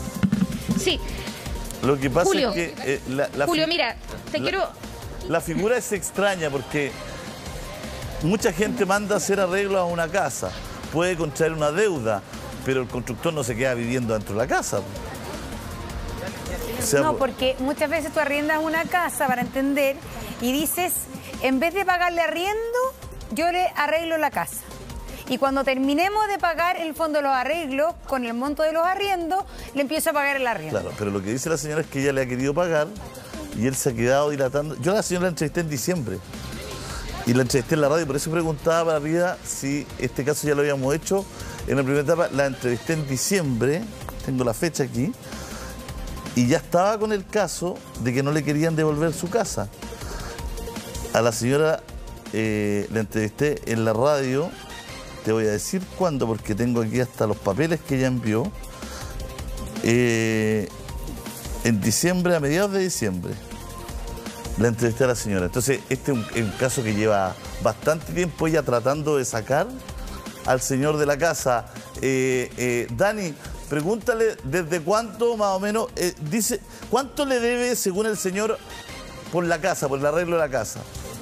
Sí,
lo que pasa
Julio.
es que eh, la, la
Julio,
fi-
mira, te
la-
quiero...
La figura es extraña porque mucha gente manda a hacer arreglos a una casa, puede contraer una deuda, pero el constructor no se queda viviendo dentro de la casa. O sea,
No, porque muchas veces tú arriendas una casa para entender y dices, en vez de pagarle arriendo, yo le arreglo la casa. Y cuando terminemos de pagar el fondo de los arreglos, con el monto de los arriendos, le empiezo a pagar el arriendo.
Claro, pero lo que dice la señora es que ella le ha querido pagar y él se ha quedado dilatando. Yo a la señora la entrevisté en diciembre y la entrevisté en la radio, por eso preguntaba para arriba si este caso ya lo habíamos hecho. En la primera etapa la entrevisté en diciembre, tengo la fecha aquí, y ya estaba con el caso de que no le querían devolver su casa. A la señora eh, la entrevisté en la radio, te voy a decir cuándo, porque tengo aquí hasta los papeles que ella envió. Eh, en diciembre, a mediados de diciembre, la entrevisté a la señora. Entonces, este es un, es un caso que lleva bastante tiempo ella tratando de sacar al señor de la casa. Eh, eh, Dani, pregúntale desde cuánto más o menos, eh, dice, ¿cuánto le debe según el señor por la casa, por el arreglo de la casa?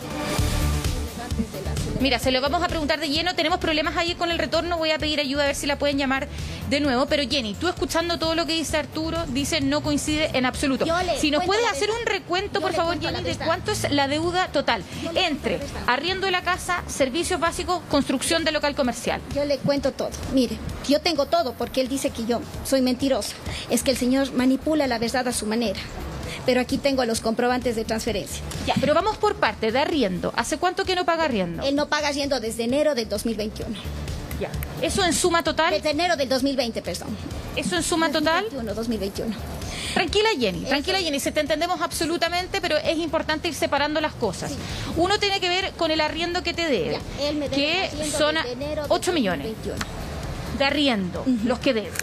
Mira, se lo vamos a preguntar de lleno. Tenemos problemas ahí con el retorno. Voy a pedir ayuda a ver si la pueden llamar de nuevo. Pero Jenny, tú escuchando todo lo que dice Arturo, dice no coincide en absoluto. Si nos puedes hacer un recuento, por favor, Jenny, de cuánto es la deuda total entre arriendo de la casa, servicios básicos, construcción de local comercial.
Yo le cuento todo. Mire, yo tengo todo porque él dice que yo soy mentirosa. Es que el señor manipula la verdad a su manera. Pero aquí tengo los comprobantes de transferencia.
Ya, pero vamos por parte, de arriendo. ¿Hace cuánto que no paga arriendo?
Él no paga arriendo desde enero del dos mil veintiuno.
Ya. ¿Eso en suma total?
Desde enero del dos mil veinte, perdón.
¿Eso en suma total?
dos mil veintiuno.
Tranquila, Jenny, tranquila, Jenny, se te entendemos absolutamente, pero es importante ir separando las cosas. Sí. Uno tiene que ver con el arriendo que te debe,
ya, él me debe
que son ocho millones de arriendo, uh-huh. los que debe.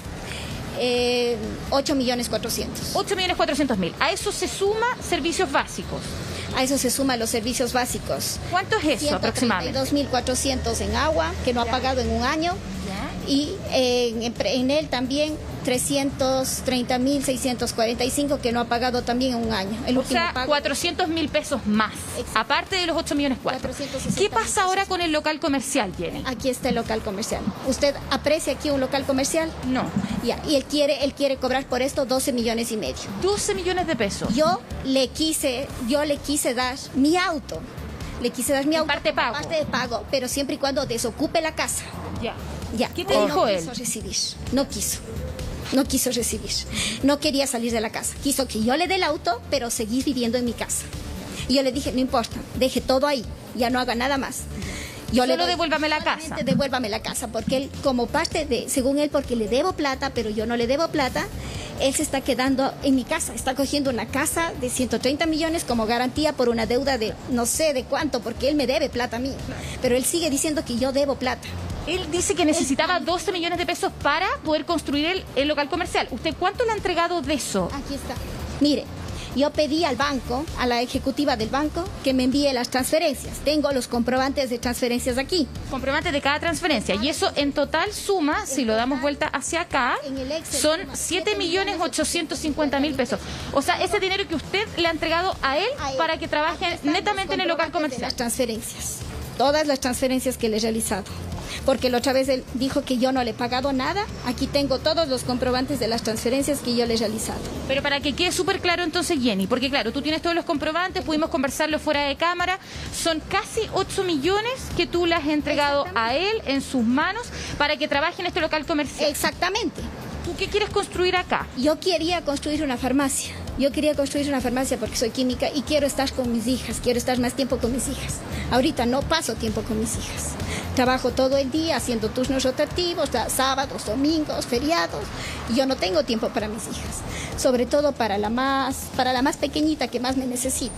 Eh, ocho millones cuatrocientos.
ocho millones cuatrocientos mil. A eso se suma servicios básicos.
A eso se suman los servicios básicos.
¿Cuánto es eso aproximadamente?
dos mil cuatrocientos en agua, que no ha pagado en un año. Ya. Y eh, en, en él también trescientos treinta mil seiscientos cuarenta y cinco que no ha pagado también en un año. El
o
último
sea,
pago...
cuatrocientos mil pesos más, exacto. Aparte de los ocho millones cuatro. ¿Qué pasa ahora con el local comercial, Jenny?
Aquí está el local comercial. ¿Usted aprecia aquí un local comercial?
No.
Ya, y él quiere, él quiere cobrar por esto doce millones y medio.
doce millones de pesos.
Yo le quise, yo le quise dar mi auto. Le quise dar mi auto.
Parte de pago.
Parte de pago, pero siempre y cuando desocupe la casa.
Ya.
Ya.
¿Qué te dijo él?
No quiso recibir. No quiso. No quiso recibir. No quería salir de la casa. Quiso que yo le dé el auto, pero seguir viviendo en mi casa. Y yo le dije, no importa, deje todo ahí. Ya no haga nada más. Yo
Solo
le doy,
devuélvame la casa.
Devuélvame la casa, porque él, como parte de, según él, porque le debo plata, pero yo no le debo plata, él se está quedando en mi casa. Está cogiendo una casa de ciento treinta millones como garantía por una deuda de no sé de cuánto, porque él me debe plata a mí. Pero él sigue diciendo que yo debo plata.
Él dice que necesitaba doce millones de pesos para poder construir el, el local comercial. ¿Usted cuánto le ha entregado de eso?
Aquí está. Mire, yo pedí al banco, a la ejecutiva del banco, que me envíe las transferencias. Tengo los comprobantes de transferencias aquí.
Comprobantes de cada transferencia. Y eso en total suma, si lo damos vuelta hacia acá, son siete millones ochocientos cincuenta mil pesos. O sea, ese dinero que usted le ha entregado a él para que trabaje netamente en el local comercial.
Las transferencias. Todas las transferencias que le he realizado. Porque la otra vez él dijo que yo no le he pagado nada. Aquí tengo todos los comprobantes de las transferencias que yo le he realizado.
Pero para que quede súper claro entonces, Jenny, porque claro, tú tienes todos los comprobantes, pudimos conversarlo fuera de cámara, son casi ocho millones que tú le has entregado a él en sus manos para que trabaje en este local comercial.
Exactamente.
¿Tú qué quieres construir acá?
Yo quería construir una farmacia. Yo quería construir una farmacia porque soy química y quiero estar con mis hijas, quiero estar más tiempo con mis hijas. Ahorita no paso tiempo con mis hijas. Trabajo todo el día haciendo turnos rotativos, sábados, domingos, feriados, y yo no tengo tiempo para mis hijas. Sobre todo para la más, para la más pequeñita que más me necesita.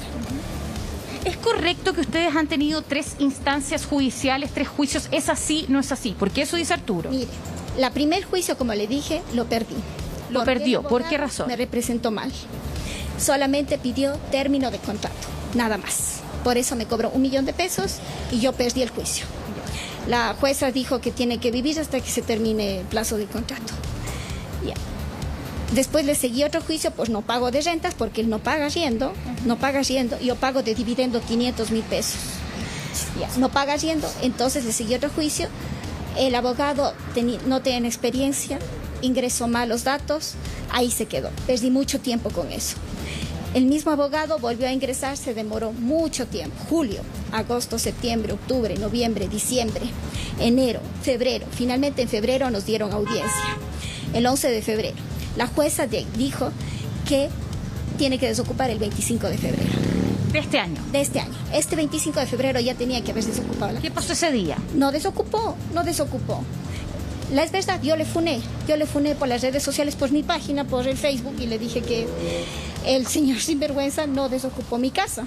¿Es correcto que ustedes han tenido tres instancias judiciales, tres juicios? ¿Es así? ¿No es así? Porque eso dice Arturo.
Mire, la primer juicio, como le dije, lo perdí.
¿Lo perdió? ¿Por qué razón?
Me representó mal. Solamente pidió término de contrato, nada más. Por eso me cobró un millón de pesos y yo perdí el juicio. La jueza dijo que tiene que vivir hasta que se termine el plazo del contrato. Ya. Después le seguí otro juicio, pues no pago de rentas porque él no paga arriendo, no paga arriendo, yo pago de dividendo quinientos mil pesos. Ya. No paga arriendo, entonces le seguí otro juicio. El abogado no tenía experiencia, ingresó mal los datos, ahí se quedó. Perdí mucho tiempo con eso. El mismo abogado volvió a ingresar, se demoró mucho tiempo. Julio, agosto, septiembre, octubre, noviembre, diciembre, enero, febrero. Finalmente en febrero nos dieron audiencia. El once de febrero. La jueza de, dijo que tiene que desocupar el veinticinco de febrero.
¿De este año?
De este año. Este veinticinco de febrero ya tenía que haber desocupado la
¿Qué
casa.
pasó ese día?
No desocupó, no desocupó. La es verdad, yo le funé, yo le funé por las redes sociales, por mi página, por el Facebook, y le dije que el señor sinvergüenza no desocupó mi casa.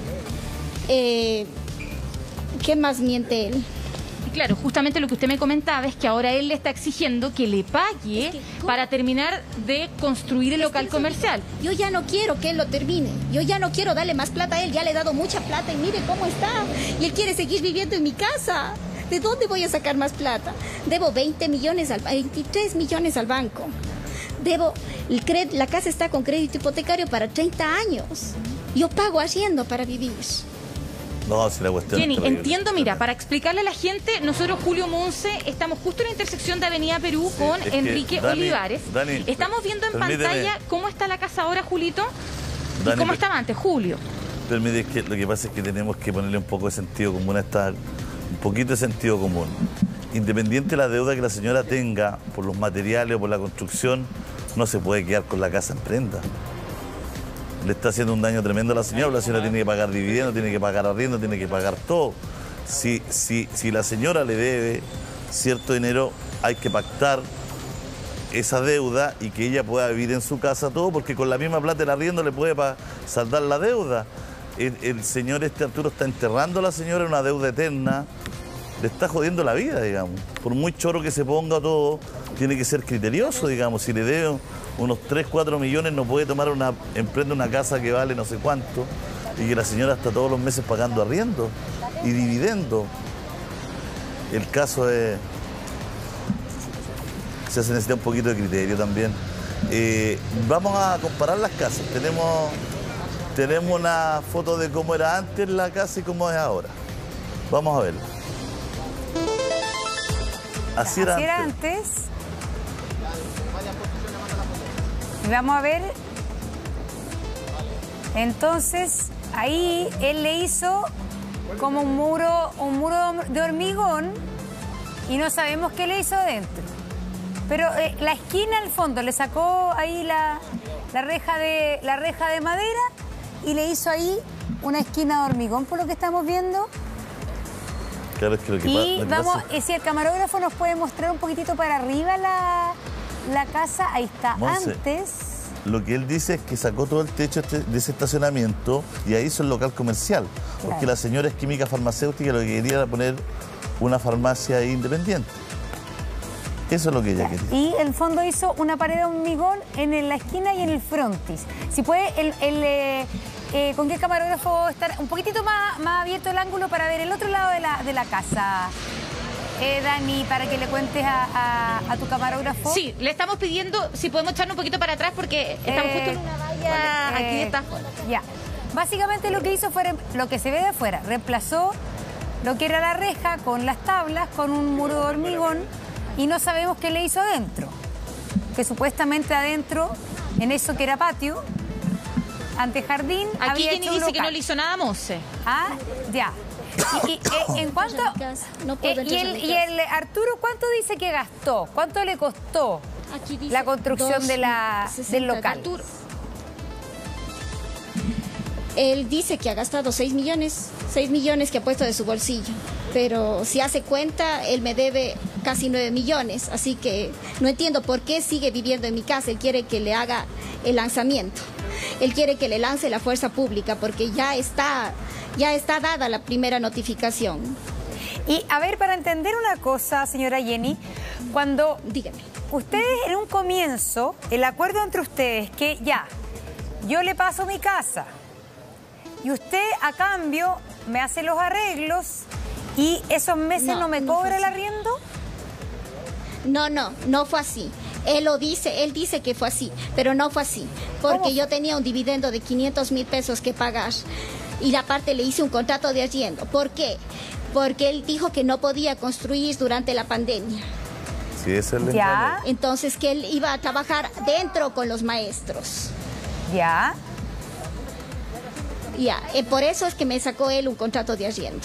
Eh, ¿Qué más miente él?
Y claro, justamente lo que usted me comentaba es que ahora él le está exigiendo que le pague
Es que, ¿cómo?
para terminar de construir el local comercial.
Yo ya no quiero que él lo termine, yo ya no quiero darle más plata a él, ya le he dado mucha plata y mire cómo está. Y él quiere seguir viviendo en mi casa. ¿De dónde voy a sacar más plata? Debo veinte millones, al, veintitrés millones al banco. Debo, el cred, la casa está con crédito hipotecario para treinta años. Yo pago arriendo para vivir.
No, si la cuestión
Jenny,
es terrible.
entiendo, mira, para explicarle a la gente, nosotros, Julio Monse, estamos justo en la intersección de Avenida Perú
Sí,
con
es que,
Enrique
Dani,
Olivares.
Dani,
estamos viendo en
permíteme.
pantalla cómo está la casa ahora, Julito,
Dani,
y cómo
per-
estaba antes, Julio.
Permite que lo que pasa es que tenemos que ponerle un poco de sentido común a esta, un poquito de sentido común. Independiente de la deuda que la señora tenga por los materiales o por la construcción, no se puede quedar con la casa en prenda. Le está haciendo un daño tremendo a la señora, la señora tiene que pagar dividendos, tiene que pagar arriendo, tiene que pagar todo. Si, si, si la señora le debe cierto dinero, hay que pactar esa deuda y que ella pueda vivir en su casa todo, porque con la misma plata del arriendo le puede pa- saldar la deuda. El, el señor este Arturo está enterrando a la señora en una deuda eterna, le está jodiendo la vida, digamos. Por muy choro que se ponga todo, tiene que ser criterioso, digamos. Si le debe unos tres, cuatro millones, no puede tomar una, emprende una casa que vale no sé cuánto y que la señora está todos los meses pagando arriendo y dividendo. El caso es... Se necesita un poquito de criterio también. Eh, vamos a comparar las casas. Tenemos, tenemos una foto de cómo era antes la casa y cómo es ahora. Vamos a verla. Así era
Así era
antes.
antes. Y vamos a ver. Entonces, ahí él le hizo como un muro, un muro de hormigón y no sabemos qué le hizo adentro. Pero eh, la esquina al fondo le sacó ahí la, la, reja de, la reja de madera y le hizo ahí una esquina de hormigón, por lo que estamos viendo.
Claro, es que lo que pa-
Y
lo que
vamos,
pasa-
y si el camarógrafo nos puede mostrar un poquitito para arriba la, la casa, ahí está.
Monse,
Antes,
Lo que él dice es que sacó todo el techo este- de ese estacionamiento y ahí hizo el local comercial. Porque
Claro.
la señora es química farmacéutica y lo que quería era poner una farmacia ahí independiente. Eso es lo que ella quería.
y el fondo hizo una pared de hormigón en el- la esquina y en el frontis. Si puede, el, el, eh, eh, ¿con qué camarógrafo estar un poquitito más, más abierto el ángulo para ver el otro lado de la, de la casa? Eh, Dani, para que le cuentes a, a- a tu camarógrafo.
Sí, le estamos pidiendo si podemos echarnos un poquito para atrás porque estamos
Eh,
justo en una valla.
vale,
Aquí
eh,
está.
Ya. Básicamente lo que hizo fue, rem- lo que se ve de afuera, reemplazó lo que era la reja con las tablas, con un muro de hormigón y no sabemos qué le hizo adentro. Que supuestamente adentro, en eso que era patio, antejardín,
Aquí
había
Jenny
hecho un
dice que no
local.
le hizo nada a Monse.
Ah, ya. Y, y, eh, en cuanto...
No puedo
eh, y,
entrar a
el,
mi
y
casa.
el Arturo, ¿cuánto dice que gastó? ¿Cuánto le costó
Aquí dice
la construcción de la,
dos,
del
sesenta,
local?
Arturo. Él dice que ha gastado seis millones, seis millones que ha puesto de su bolsillo. Pero si hace cuenta, él me debe casi nueve millones. Así que no entiendo por qué sigue viviendo en mi casa. Él quiere que le haga el lanzamiento. Él quiere que le lance la fuerza pública porque ya está, ya está dada la primera notificación.
Y a ver, para entender una cosa, señora Jenny, cuando
Dígame.
ustedes en un comienzo, el acuerdo entre ustedes que ya, yo le paso mi casa y usted a cambio me hace los arreglos y esos meses no,
No,
me
no
cobra
fue
el
así.
arriendo.
No, no, no fue así. Él lo dice, él dice que fue así, pero no fue así. Porque
¿Cómo?
yo tenía un dividendo de quinientos mil pesos que pagar y aparte le hice un contrato de arriendo. ¿Por qué? Porque él dijo que no podía construir durante la pandemia.
Sí, ese es el
Ya,
engaño.
Entonces que él iba a trabajar dentro con los maestros.
ya.
Ya, eh, por eso es que me sacó él un contrato de arriendo.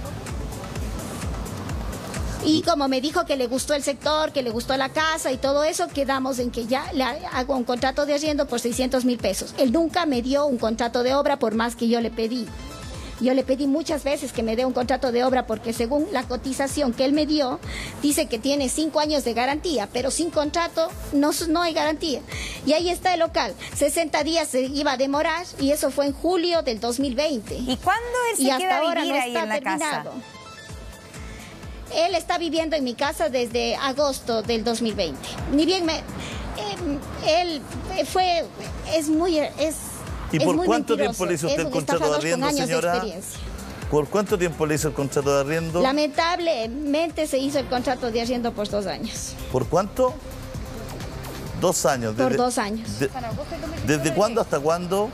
Y como me dijo que le gustó el sector, que le gustó la casa y todo eso, quedamos en que ya le hago un contrato de arriendo por seiscientos mil pesos. Él nunca me dio un contrato de obra por más que yo le pedí. Yo le pedí muchas veces que me dé un contrato de obra porque según la cotización que él me dio, dice que tiene cinco años de garantía, pero sin contrato no, no hay garantía. Y ahí está el local. sesenta días se iba a demorar y eso fue en julio del dos mil veinte.
¿Y cuándo él se
y
queda
hasta ahora
a vivir
no
ahí
está
en la
terminado.
casa?
Él está viviendo en mi casa desde agosto del dos mil veinte. Ni bien me... Eh, él fue... Es muy... Es,
¿Y
es
por
muy
cuánto
mentiroso.
tiempo le hizo usted
Es
el
un
contrato de
estafador con
arriendo,
años de
señora?
experiencia.
¿Por cuánto tiempo le hizo el contrato de arriendo?
Lamentablemente se hizo el contrato de arriendo por dos años.
¿Por cuánto? Dos años.
Por
Desde-
dos años.
de- ¿Desde cuándo hasta cuándo?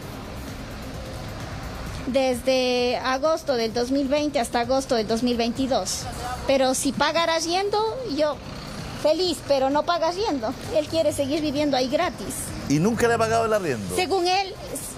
Desde agosto del dos mil veinte hasta agosto del dos mil veintidós. Pero si paga arriendo, yo feliz, pero no paga arriendo. Él quiere seguir viviendo ahí gratis.
¿Y nunca le ha pagado el arriendo?
Según él...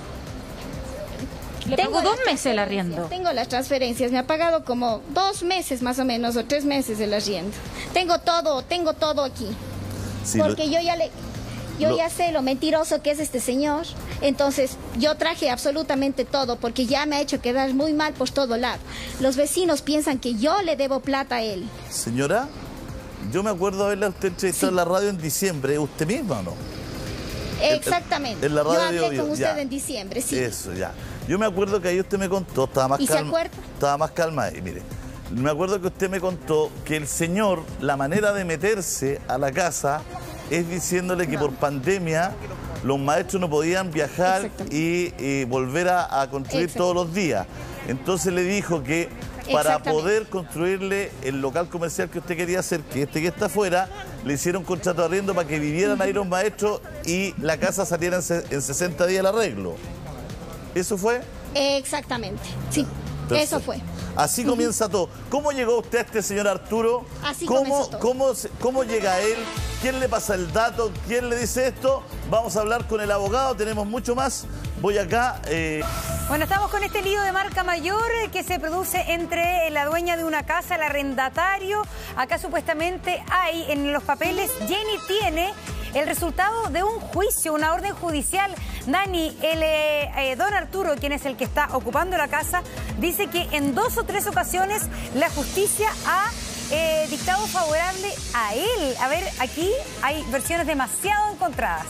Le
Tengo
pagó dos
las
meses el
transferencias,
arriendo.
Tengo las transferencias, me ha pagado como dos meses más o menos, o tres meses el arriendo. Tengo todo, tengo todo aquí.
Sí, lo-
Porque yo ya le... Yo
lo-
ya sé lo mentiroso que es este señor. Entonces, yo traje absolutamente todo porque ya me ha hecho quedar muy mal por todo lado. Los vecinos piensan que yo le debo plata a él.
Señora, yo me acuerdo haberla usted entrevistado en la radio en diciembre, ¿usted misma o no?
Exactamente.
en la radio
yo hablé
Bio,
con usted
ya.
en diciembre, sí.
Eso, ya. Yo me acuerdo que ahí usted me contó, estaba más
¿Y se
calma.
acuerda?
Estaba más calma ahí, mire. Me acuerdo que usted me contó que el señor, la manera de meterse a la casa es diciéndole que por pandemia los maestros no podían viajar y, y volver a, a construir
Exacto.
todos los días. Entonces le dijo que para
Exactamente.
poder construirle el local comercial que usted quería hacer, que este que está afuera, le hicieron contrato de arriendo para que vivieran ahí los maestros y la casa saliera en, se- en sesenta días el arreglo. ¿Eso fue?
Exactamente, sí.
Perfecto.
Eso fue.
Así comienza todo. ¿Cómo llegó usted a este señor Arturo?
Así
¿Cómo,
comenzó todo.
cómo, se- ¿Cómo llega a él? ¿Quién le pasa el dato? ¿Quién le dice esto? Vamos a hablar con el abogado, tenemos mucho más. Voy acá. eh,
Bueno, estamos con este lío de marca mayor eh, que se produce entre la dueña de una casa, el arrendatario. Acá supuestamente hay en los papeles, Jenny tiene el resultado de un juicio, una orden judicial. Dani, el eh, eh, don Arturo, quien es el que está ocupando la casa, dice que en dos o tres ocasiones la justicia ha eh, dictado favorable a él. A ver, aquí hay versiones demasiado encontradas.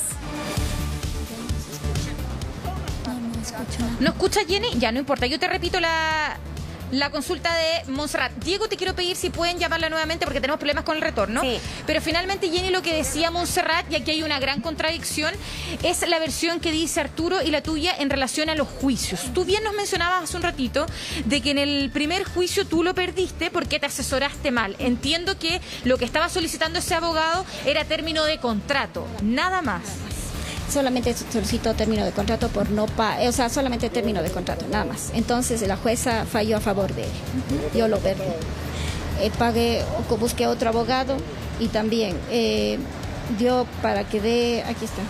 ¿No escucha, Jenny? Ya, no importa. Yo te repito la, la consulta de Montserrat. Diego, te quiero pedir si pueden llamarla nuevamente porque tenemos problemas con el retorno.
Sí.
Pero finalmente, Jenny, lo que decía Montserrat, y aquí hay una gran contradicción, es la versión que dice Arturo y la tuya en relación a los juicios. Tú bien nos mencionabas hace un ratito de que en el primer juicio tú lo perdiste porque te asesoraste mal. Entiendo que lo que estaba solicitando ese abogado era término de contrato, nada más.
Solamente solicitó término de contrato por no pagar, o sea, solamente término de contrato, nada más. Entonces la jueza falló a favor de él. Yo lo perdí. Eh, pagué, busqué otro abogado y también eh, dio para que dé, aquí está.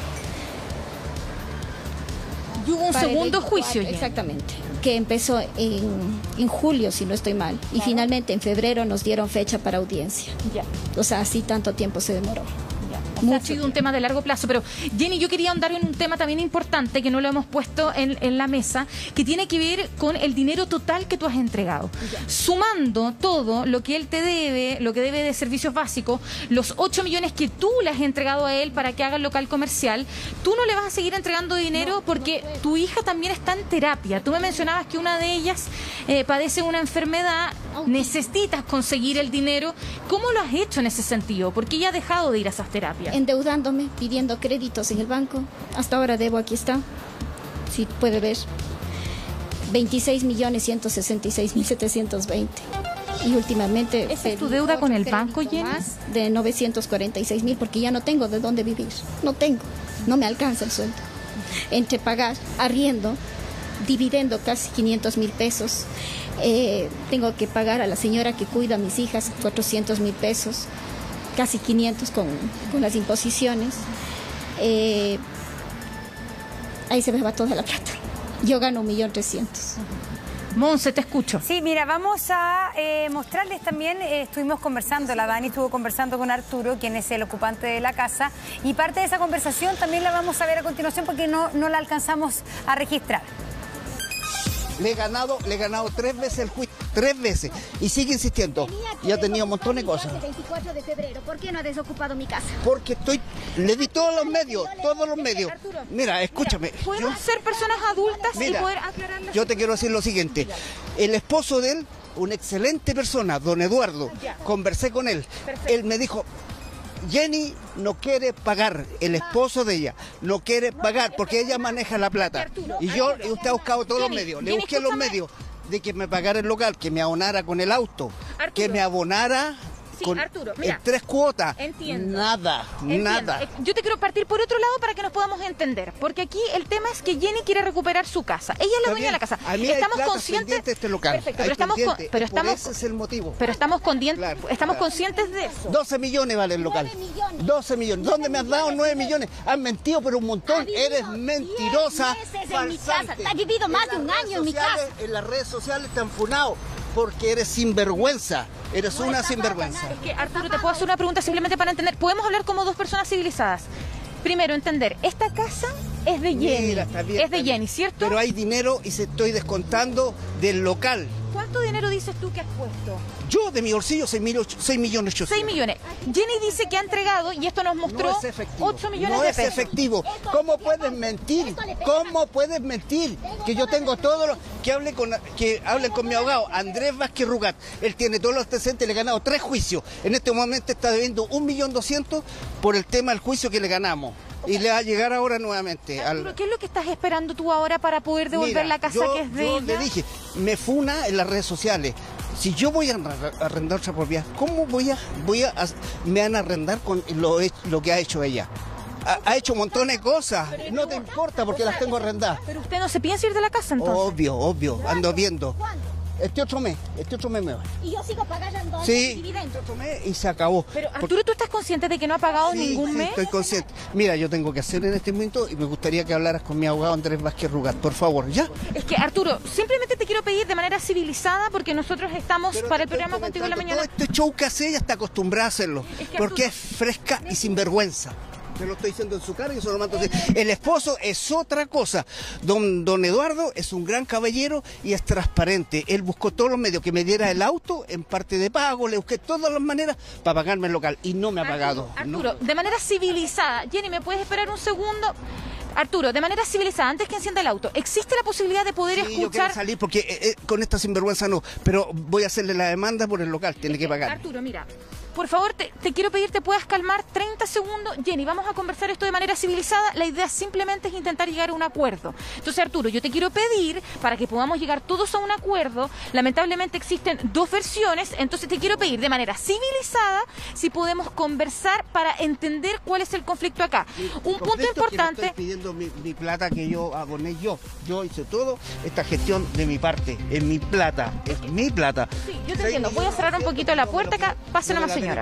Y hubo un
Para el
segundo
veinticuatro,
juicio, Jenny.
exactamente, que empezó en, en julio, si no estoy mal. Y finalmente en febrero nos dieron fecha para audiencia.
Ya.
O sea, así tanto tiempo se demoró.
O sea, ha sido un tema de largo plazo, pero Jenny, yo quería ahondar en un tema también importante que no lo hemos puesto en, en la mesa, que tiene que ver con el dinero total que tú has entregado. Sumando todo lo que él te debe, lo que debe de servicios básicos, los ocho millones que tú le has entregado a él para que haga el local comercial, tú no le vas a seguir entregando dinero porque tu hija también está en terapia. Tú me mencionabas que una de ellas eh, padece una enfermedad, necesitas conseguir el dinero. ¿Cómo lo has hecho en ese sentido? Porque ella ha dejado de ir a esas terapias.
Endeudándome, pidiendo créditos en el banco. Hasta ahora debo, aquí está, si puede ver, veintiséis millones ciento sesenta y seis mil setecientos veinte. Y últimamente...
¿Esa es tu
pedí
deuda
otro
con el
crédito
banco, Jenny?
más de novecientos cuarenta y seis mil porque ya no tengo de dónde vivir. No tengo, no me alcanza el sueldo. Entre pagar arriendo, dividendo casi quinientos mil pesos, eh, tengo que pagar a la señora que cuida a mis hijas cuatrocientos mil pesos, casi quinientos con, con las imposiciones. Eh, ahí se me va toda la plata. Yo gano un millón trescientos.
Monse, te escucho.
Sí, mira, vamos a eh, mostrarles también, eh, estuvimos conversando, la Dani estuvo conversando con Arturo, quien es el ocupante de la casa, y parte de esa conversación también la vamos a ver a continuación porque no, no la alcanzamos a registrar.
Le he ganado, le he ganado tres veces el juicio, tres veces, y sigue insistiendo. Ya tenía un montón de cosas.
veinticuatro de febrero, ¿por qué no ha desocupado mi casa?
Porque estoy, le di todos los medios, todos los medios.
Arturo,
Mira, escúchame.
Mira, podemos ser personas adultas
Mira,
y poder aclarar las...
Yo te quiero decir lo siguiente. El esposo de él, una excelente persona, don Eduardo, conversé con él.
Perfecto.
Él me dijo, Jenny no quiere pagar, el esposo de ella no quiere pagar porque ella maneja la plata. Y yo, y usted ha buscado todos los
Jenny,
medios, le
Jenny,
busqué los
escúchame.
medios de que me pagara el local, que me abonara con el auto,
Arturo.
que me abonara
Sí,
con
Arturo, mira.
en tres cuotas.
Entiendo.
Nada,
Entiendo.
nada.
Eh, Yo te quiero partir por otro lado para que nos podamos entender, porque aquí el tema es que Jenny quiere recuperar su casa. Ella es la
Está
dueña
bien.
de la casa.
A mí
estamos
hay plata
conscientes
pendiente de este local.
Perfecto,
Hay
pero estamos con-
pendiente.
pero
Por
estamos
ese es el motivo.
pero estamos conscientes
Claro,
estamos
claro.
conscientes de eso.
doce millones vale el local.
nueve millones.
doce millones. ¿Dónde me has dado nueve millones? Has mentido pero un montón.
Ha vivido
Eres mentirosa.
diez meses en mi
falsante.
casa. Ha vivido más de
En
un
las
año
redes
en mi
sociales-
casa.
En las redes sociales te han funado porque eres sinvergüenza. Eres
No
una
está
sinvergüenza.
pagando
Es que, Arturo, te puedo hacer una pregunta simplemente para entender. Podemos hablar como dos personas civilizadas. Primero, entender, esta casa es de Jenny.
Mira, está bien,
es de
está bien.
Jenny, ¿cierto?
Pero hay dinero y se estoy descontando del local.
¿Cuánto dinero dices tú que has puesto?
Yo de mi bolsillo seis millones ochocientos.
seis millones. Jenny dice que ha entregado, y esto nos mostró,
No es efectivo.
ocho millones
no
de
es
pesos.
efectivo. ¿Cómo puedes mentir? ¿Cómo puedes mentir? Que yo tengo todo lo que hable con que hable con mi abogado Andrés Vázquez Rugat. Él tiene todos los antecedentes, le he ganado tres juicios. En este momento está debiendo un millón doscientos por el tema del juicio que le ganamos. Y le va a llegar ahora nuevamente. al-
Arturo, ¿qué es lo que estás esperando tú ahora para poder devolver
Mira,
la casa
yo,
que es de
yo
ella?
le dije, me funa en las redes sociales. Si yo voy a arra- arrendar otra propiedad, ¿cómo voy a, voy a, me van a arrendar con lo, he- lo que ha hecho ella? Ha, ha hecho un montón de cosas. No te importa porque las tengo arrendadas.
Pero usted no se piensa ir de la casa entonces.
Obvio, obvio, ando viendo.
¿Cuándo?
Este otro mes, este otro mes me va.
Y yo sigo pagando el
Sí, este
dividendo.
otro mes y se acabó.
Pero
Porque-
Arturo, ¿tú estás consciente de que no ha pagado
Sí,
ningún
sí,
mes?
estoy consciente. Mira, yo tengo que hacer en este momento y me gustaría que hablaras con mi abogado Andrés Vázquez Rugat, por favor, ¿ya?
Es que, Arturo, simplemente te quiero pedir de manera civilizada, porque nosotros estamos
Pero
para
te
el
estoy
programa Contigo en la
comentando,
Mañana.
Todo este show que hace ella está acostumbrada a hacerlo.
Es que,
porque
Arturo-
es fresca y sinvergüenza. Te lo estoy diciendo en su cara y eso lo mando así. El esposo es otra cosa. Don, don Eduardo es un gran caballero y es transparente. Él buscó todos los medios que me diera el auto en parte de pago. Le busqué todas las maneras para pagarme el local y no me ha pagado.
Arturo,
No.
de manera civilizada. Jenny, ¿me puedes esperar un segundo? Arturo, de manera civilizada, antes que encienda el auto, ¿existe la posibilidad de poder
Sí, yo quiero
escuchar?
salir porque eh, eh, con esta sinvergüenza no. Pero voy a hacerle la demanda por el local. Tiene que pagar.
Arturo, mira, por favor, te, te quiero pedir, te puedas calmar treinta segundos. Jenny, vamos a conversar esto de manera civilizada. La idea simplemente es intentar llegar a un acuerdo. Entonces, Arturo, yo te quiero pedir, para que podamos llegar todos a un acuerdo, lamentablemente existen dos versiones, entonces te quiero pedir de manera civilizada si podemos conversar para entender cuál es el conflicto acá. Un punto
Conflicto que le
importante...
estoy pidiendo mi, mi plata que yo aboné yo. Yo hice todo esta gestión de mi parte. Es mi plata. Es mi plata.
Sí, yo te entiendo. Voy a cerrar un poquito la puerta acá. Pase nomás, señora.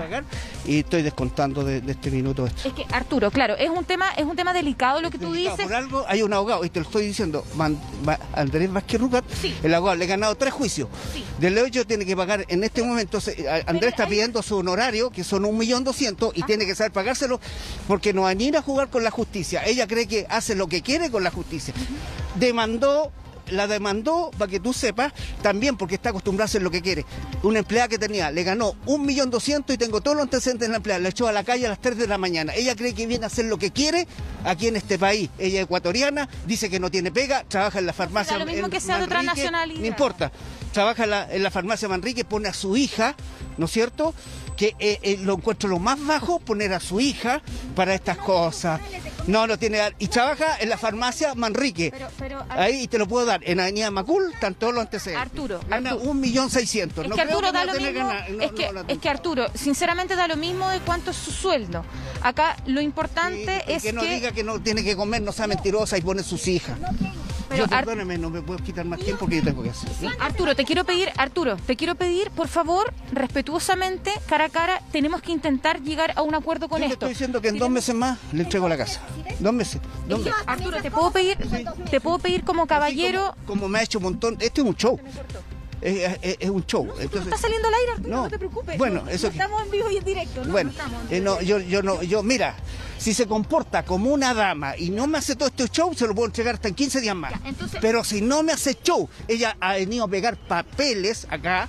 Y estoy descontando de, de este minuto esto.
Es que, Arturo, claro, es un tema, es un tema delicado lo que tú
Delicado.
dices.
Por algo hay un abogado, y te lo estoy diciendo, Man- Ma- Andrés Vázquez Rugat,
Sí.
el abogado le ha ganado tres juicios.
Sí.
Del hecho tiene que pagar en este momento, se- a- Andrés está
hay-
pidiendo su honorario, que son un millón doscientos, y
Ah.
tiene que saber pagárselo, porque no van a ir a jugar con la justicia. Ella cree que hace lo que quiere con la justicia. Demandó, la demandó, para que tú sepas, también porque está acostumbrada a hacer lo que quiere. Una empleada que tenía, le ganó un millón doscientos y tengo todos los antecedentes de la empleada, la echó a la calle a las tres de la mañana. Ella cree que viene a hacer lo que quiere aquí en este país. Ella es ecuatoriana, dice que no tiene pega, trabaja en la farmacia.
Da lo mismo
en
que sea de otra
Manrique,
nacionalidad.
No importa. Trabaja en la, en la farmacia Manrique, pone a su hija, ¿no es cierto? Que eh, eh, lo encuentro lo más bajo, poner a su hija para estas cosas. No, no tiene... Y trabaja en la farmacia Manrique.
Pero, pero,
Ahí te lo puedo dar. En Avenida Macul están todos los antecedentes.
Arturo,
Gana
Arturo.
un millón seiscientos.
Es
No
que
creo
Arturo da
no
lo
tenga
mismo,
ganas. No,
es, que,
no la
es
tengo.
que Arturo, sinceramente da lo mismo de cuánto es su sueldo. Acá lo importante
Sí, y
es
que no
que...
diga que no tiene que comer, no sea mentirosa y pone sus hijas. Yo, perdóname, no me puedo quitar más tiempo porque yo tengo que hacer. ¿Sí?
Arturo, te quiero pedir, Arturo, te quiero pedir, por favor, respetuosamente, cara a cara, tenemos que intentar llegar a un acuerdo con
yo
esto.
Te estoy diciendo que en dos meses más le entrego la casa. Dos meses. Dos meses.
Arturo, te puedo pedir, sí. te puedo pedir como caballero.
Como, como me ha hecho un montón. Este es un show. Es, es, es un show.
No, Entonces, no está saliendo al aire, Arturo, no, no te preocupes.
Bueno,
no,
eso
no estamos en vivo y en directo. No,
bueno,
no estamos
eh, no, yo, yo no, yo, mira, si se comporta como una dama y no me hace todo este show, se lo puedo entregar hasta en quince días más. Ya, entonces... Pero si no me hace show, ella ha venido a pegar papeles acá.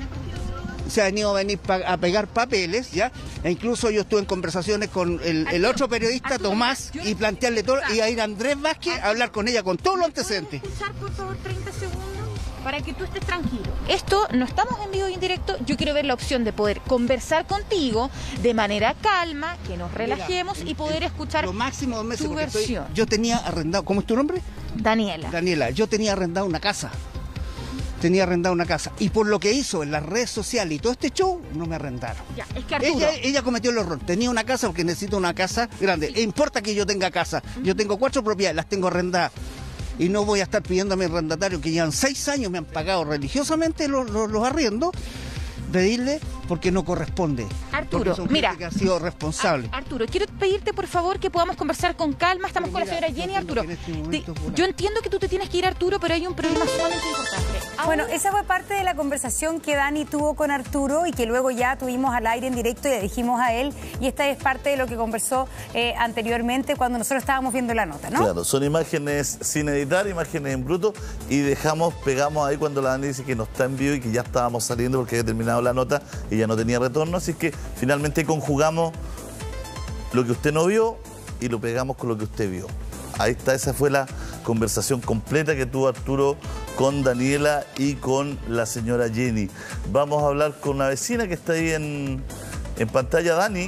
Se ha venido a venir a pegar papeles, ¿ya? E incluso yo estuve en conversaciones con el, el otro periodista, Arturo, Tomás, yo... y plantearle todo, y a ir a Andrés Vázquez a hablar con ella con todos los antecedentes.
¿Puedes escuchar, por favor, treinta segundos? Para que tú estés tranquilo. Esto no estamos en vivo y en directo. Yo quiero ver la opción de poder conversar contigo de manera calma, que nos relajemos Mira, y poder escuchar
lo máximo dos meses
tu versión.
Estoy, yo tenía arrendado, ¿cómo es tu nombre?
Daniela.
Daniela, yo tenía arrendado una casa. Tenía arrendado una casa. Y por lo que hizo en las redes sociales y todo este show, no me arrendaron.
Ya, es que Arturo...
ella, ella cometió el error. Tenía una casa porque necesito una casa grande. Sí. E importa que yo tenga casa. Uh-huh. Yo tengo cuatro propiedades, las tengo arrendadas. Y no voy a estar pidiendo a mis arrendatarios que llevan seis años, me han pagado religiosamente los, los, los arriendos, pedirle porque no corresponde.
Arturo, mira,
que ha sido responsable.
Arturo, quiero pedirte por favor que podamos conversar con calma. Estamos pero con mira, la señora Jenny. Arturo, este te, yo entiendo que tú te tienes que ir, Arturo, pero hay un problema sumamente importante.
Ah, bueno, esa fue parte de la conversación que Dani tuvo con Arturo y que luego ya tuvimos al aire en directo y le dijimos a él, y esta es parte de lo que conversó eh, anteriormente cuando nosotros estábamos viendo la nota, ¿no?
Claro, son imágenes sin editar, imágenes en bruto, y dejamos, pegamos ahí cuando la Dani dice que no está en vivo y que ya estábamos saliendo porque había terminado la nota y ya no tenía retorno, así que finalmente conjugamos lo que usted no vio y lo pegamos con lo que usted vio. Ahí está, esa fue la conversación completa que tuvo Arturo con Daniela y con la señora Jenny. Vamos a hablar con una vecina que está ahí en, en pantalla, Dani.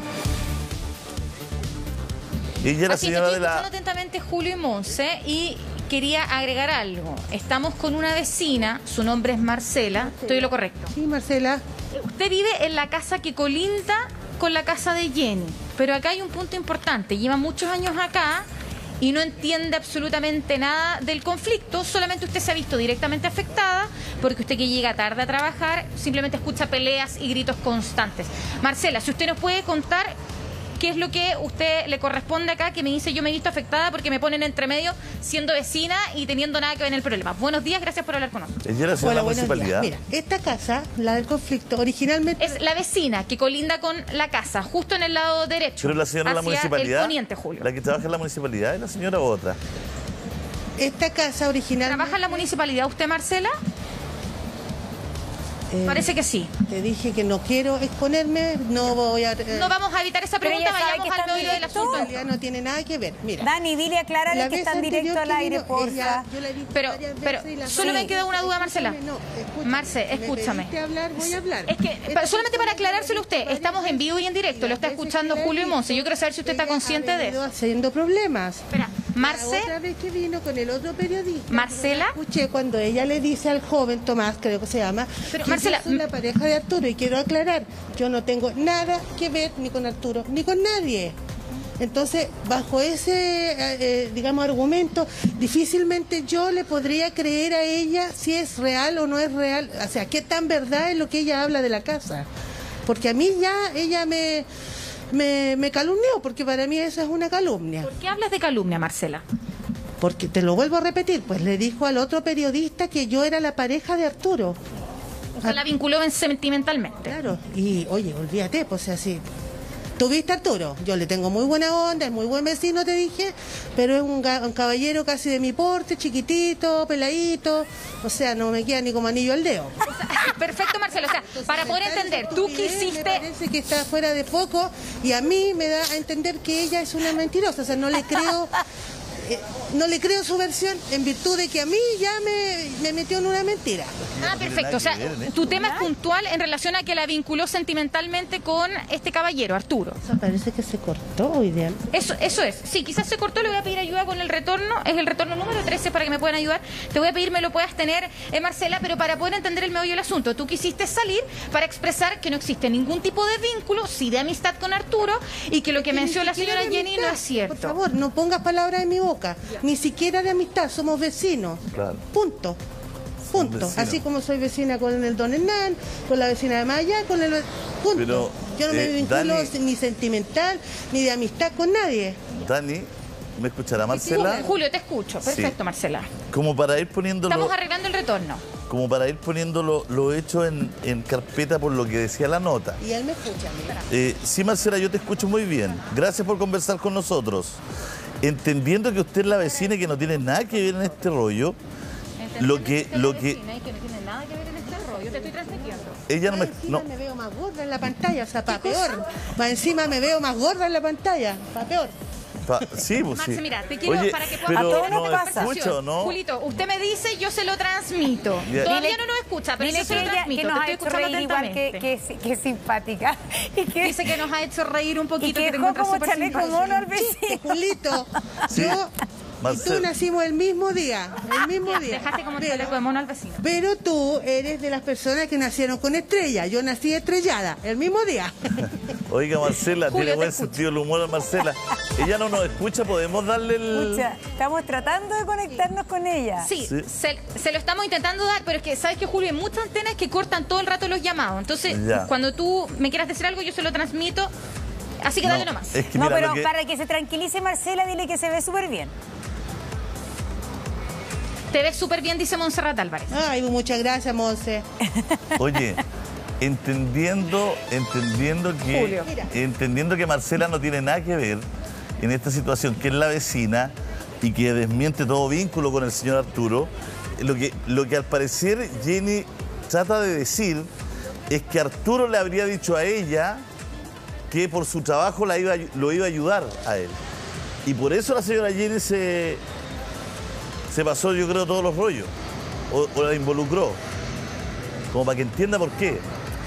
Ella es la señora de la...
Escuchando atentamente Julio y Monse y quería agregar algo. Estamos con una vecina, su nombre es Marcela. ¿Estoy en lo correcto?
Sí, Marcela.
Usted vive en la casa que colinda con la casa de Jenny, pero acá hay un punto importante. Lleva muchos años acá y no entiende absolutamente nada del conflicto, solamente usted se ha visto directamente afectada porque usted que llega tarde a trabajar simplemente escucha peleas y gritos constantes. Marcela, si usted nos puede contar qué es lo que usted le corresponde acá, que me dice yo me he visto afectada porque me ponen entre medio siendo vecina y teniendo nada que ver en el problema. Buenos días, gracias por hablar con nosotros.
¿Ella era la municipalidad?
Mira, esta casa, la del conflicto, originalmente...
Es la vecina que colinda con la casa, justo en el lado derecho.
¿Pero la señora de la municipalidad?
El poniente, Julio.
¿La que trabaja en la municipalidad es la señora u otra?
Esta casa originalmente...
¿Trabaja en la municipalidad usted, Marcela? Eh, Parece que sí.
Te dije que no quiero exponerme, no voy a... Eh,
no vamos a evitar esa pregunta, vayamos al meollo del asunto.
En realidad no tiene nada que ver. Mira.
Dani, dile, aclárale que está en directo al aire, porfa.
Pero, pero solo me queda una duda, Marcela.
No, escúchame,
Marce, escúchame.
Me hablar, voy a hablar.
Es que, para, solamente para aclarárselo a usted, estamos en vivo y en directo, lo está escuchando Julio y Monse. Yo quiero saber si usted está consciente de eso.
Haciendo problemas.
Espera, Marce.
La otra vez que vino con el otro periodista.
Marcela.
Escuché cuando ella le dice al joven Tomás, creo que se llama,
pero
que
Marcela,
yo soy la pareja de Arturo, y quiero aclarar, yo no tengo nada que ver ni con Arturo ni con nadie. Entonces, bajo ese, eh, digamos, argumento, difícilmente yo le podría creer a ella si es real o no es real, o sea, qué tan verdad es lo que ella habla de la casa. Porque a mí ya ella me, me, me calumnió, porque para mí eso es una calumnia.
¿Por qué hablas de calumnia, Marcela?
Porque te lo vuelvo a repetir, pues le dijo al otro periodista que yo era la pareja de Arturo.
O sea, la vinculó sentimentalmente.
Claro, y oye, olvídate, pues así. ¿Tuviste a Arturo? Yo le tengo muy buena onda, es muy buen vecino, te dije, pero es un, un caballero casi de mi porte, chiquitito, peladito, o sea, no me queda ni como anillo al dedo.
O sea, perfecto, Marcelo, o sea, entonces, para poder entender, tú quisiste...
Me parece que está fuera de foco y a mí me da a entender que ella es una mentirosa, o sea, no le creo... Eh, no le creo su versión en virtud de que a mí ya me, me metió en una mentira.
Ah, perfecto. O sea, tu tema es puntual en relación a que la vinculó sentimentalmente con este caballero, Arturo.
Eso parece que se cortó hoy día.
Eso, eso es. Sí, quizás se cortó. Le voy a pedir ayuda con el retorno. Es el retorno número trece para que me puedan ayudar. Te voy a pedir me lo puedas tener, eh, Marcela, pero para poder entender el meollo del asunto. Tú quisiste salir para expresar que no existe ningún tipo de vínculo, sí de amistad con Arturo, y que lo que mencionó la señora Jenny no es cierto.
Por favor, no pongas palabras en mi boca. Ni siquiera de amistad, somos vecinos.
Claro.
Punto. Punto.
Vecinos.
Así como soy vecina con el don Hernán, con la vecina de Maya, con el... Punto.
Pero,
yo no me
eh,
vinculo
Dani-
ni sentimental, ni de amistad con nadie.
Dani, ¿me escuchará Marcela?
Julio, te escucho. Perfecto,
Sí.
Marcela.
Como para ir poniéndolo,
Estamos arreglando el retorno.
como para ir poniendo lo, lo hecho en, en carpeta por lo que decía la nota.
Y él me escucha. Mira.
Eh, sí, Marcela, yo te escucho muy bien. Gracias por conversar con nosotros. Entendiendo que usted es la vecina y que no tiene nada que ver en este rollo, lo que, lo que,
que no tiene nada que ver en este rollo. Te estoy transmitiendo.
ella no me,
Encima
no,
me veo más gorda en la pantalla, o sea, para peor. Más encima me veo más gorda en la pantalla, para peor.
pa- sí, pues sí.
Marce, mira, te quiero
Oye,
para que puedas...
pero
A todos nos
no
pasa.
escucha, ¿o no?
Julito, usted me dice, yo se lo transmito.
Ya.
Todavía
Dile-
no nos escucha, pero
Dile
yo se
que
lo
ella
transmito.
que nos
Te
ha
estoy
hecho
escuchando
reír igual que,
atentamente.
que, que es simpática. Y que,
Dice que nos ha hecho reír un
y
poquito,
que
que te
dejó
encuentras
como
súper
chaleco
simpático.
mono al
Chiste,
vecino.
Julito.
Sí.
Yo y tú
Marcela.
nacimos el mismo día, el mismo
Ya,
día.
dejaste como
Pero-
chaleco de mono al vecino.
Pero tú eres de las personas que nacieron con estrella. Yo nací estrellada, el mismo día.
Oiga, Marcela,
Julio,
tiene
te
buen
escucho.
sentido el humor, Marcela. Ella no nos escucha, podemos darle el...
Escucha, estamos tratando de conectarnos con ella.
Sí,
Sí.
Se, se lo estamos intentando dar, pero es que sabes que, Julio, hay muchas antenas que cortan todo el rato los llamados. Entonces,
Ya.
cuando tú me quieras decir algo, yo se lo transmito. Así que
No,
dale nomás.
es que
No,
mira,
pero
lo que-
para que se tranquilice Marcela, dile que se ve súper bien.
Te ves súper bien, dice Montserrat Álvarez.
Ay, muchas gracias, Monse.
Oye, entendiendo, entendiendo que,
Julio.
entendiendo que Marcela no tiene nada que ver en esta situación, que es la vecina y que desmiente todo vínculo con el señor Arturo, lo que, lo que al parecer Jenny trata de decir es que Arturo le habría dicho a ella que por su trabajo la iba, a- lo iba a ayudar a él. Y por eso la señora Jenny se, se pasó, yo creo, todos los rollos. O, o la involucró. Como para que entienda por qué.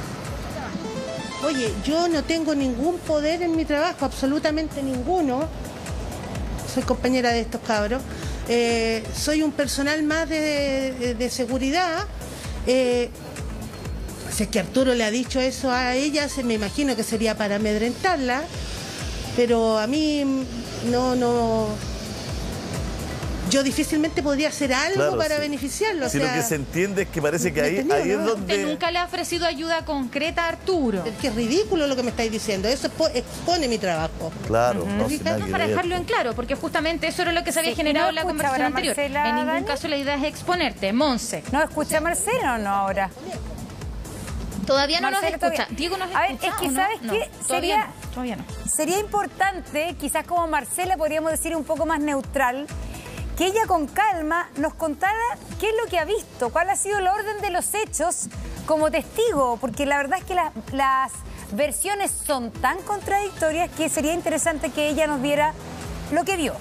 Oye, yo no tengo ningún poder en mi trabajo, absolutamente ninguno. Soy compañera de estos cabros. Eh, soy un personal más de, de- de seguridad. Eh, si es que Arturo le ha dicho eso a ella, se me imagino que sería para amedrentarla. Pero a mí mm, no, no. Yo difícilmente podría hacer algo
Claro,
para
sí.
beneficiarlo. o
Si lo
sea,
que se entiende es que parece que
¿me
ahí,
entendió,
ahí es
no?
Usted
donde...
nunca le ha ofrecido ayuda concreta a Arturo.
es que es ridículo lo que me estáis diciendo. Eso expo- expone mi trabajo.
Claro, no, sin nada
No,
que
para
ver.
dejarlo en claro, porque justamente eso era lo que se había
Sí,
generado
¿no
en la
escucha
conversación
ahora
anterior.
Marcela,
En ningún
Dani?
caso la idea es exponerte. Monse,
¿No escucha Marcela o no ahora?
todavía no
Marcela,
nos escucha.
todavía-
Diego nos
A ver,
escucha.
es que
¿o no?
¿sabes
No,
qué?
Todavía
Sería-
no, todavía no.
Sería importante, quizás como Marcela podríamos decir un poco más neutral, que ella con calma nos contara qué es lo que ha visto, cuál ha sido el orden de los hechos como testigo, porque la verdad es que la- las versiones son tan contradictorias que sería interesante que ella nos diera lo que vio.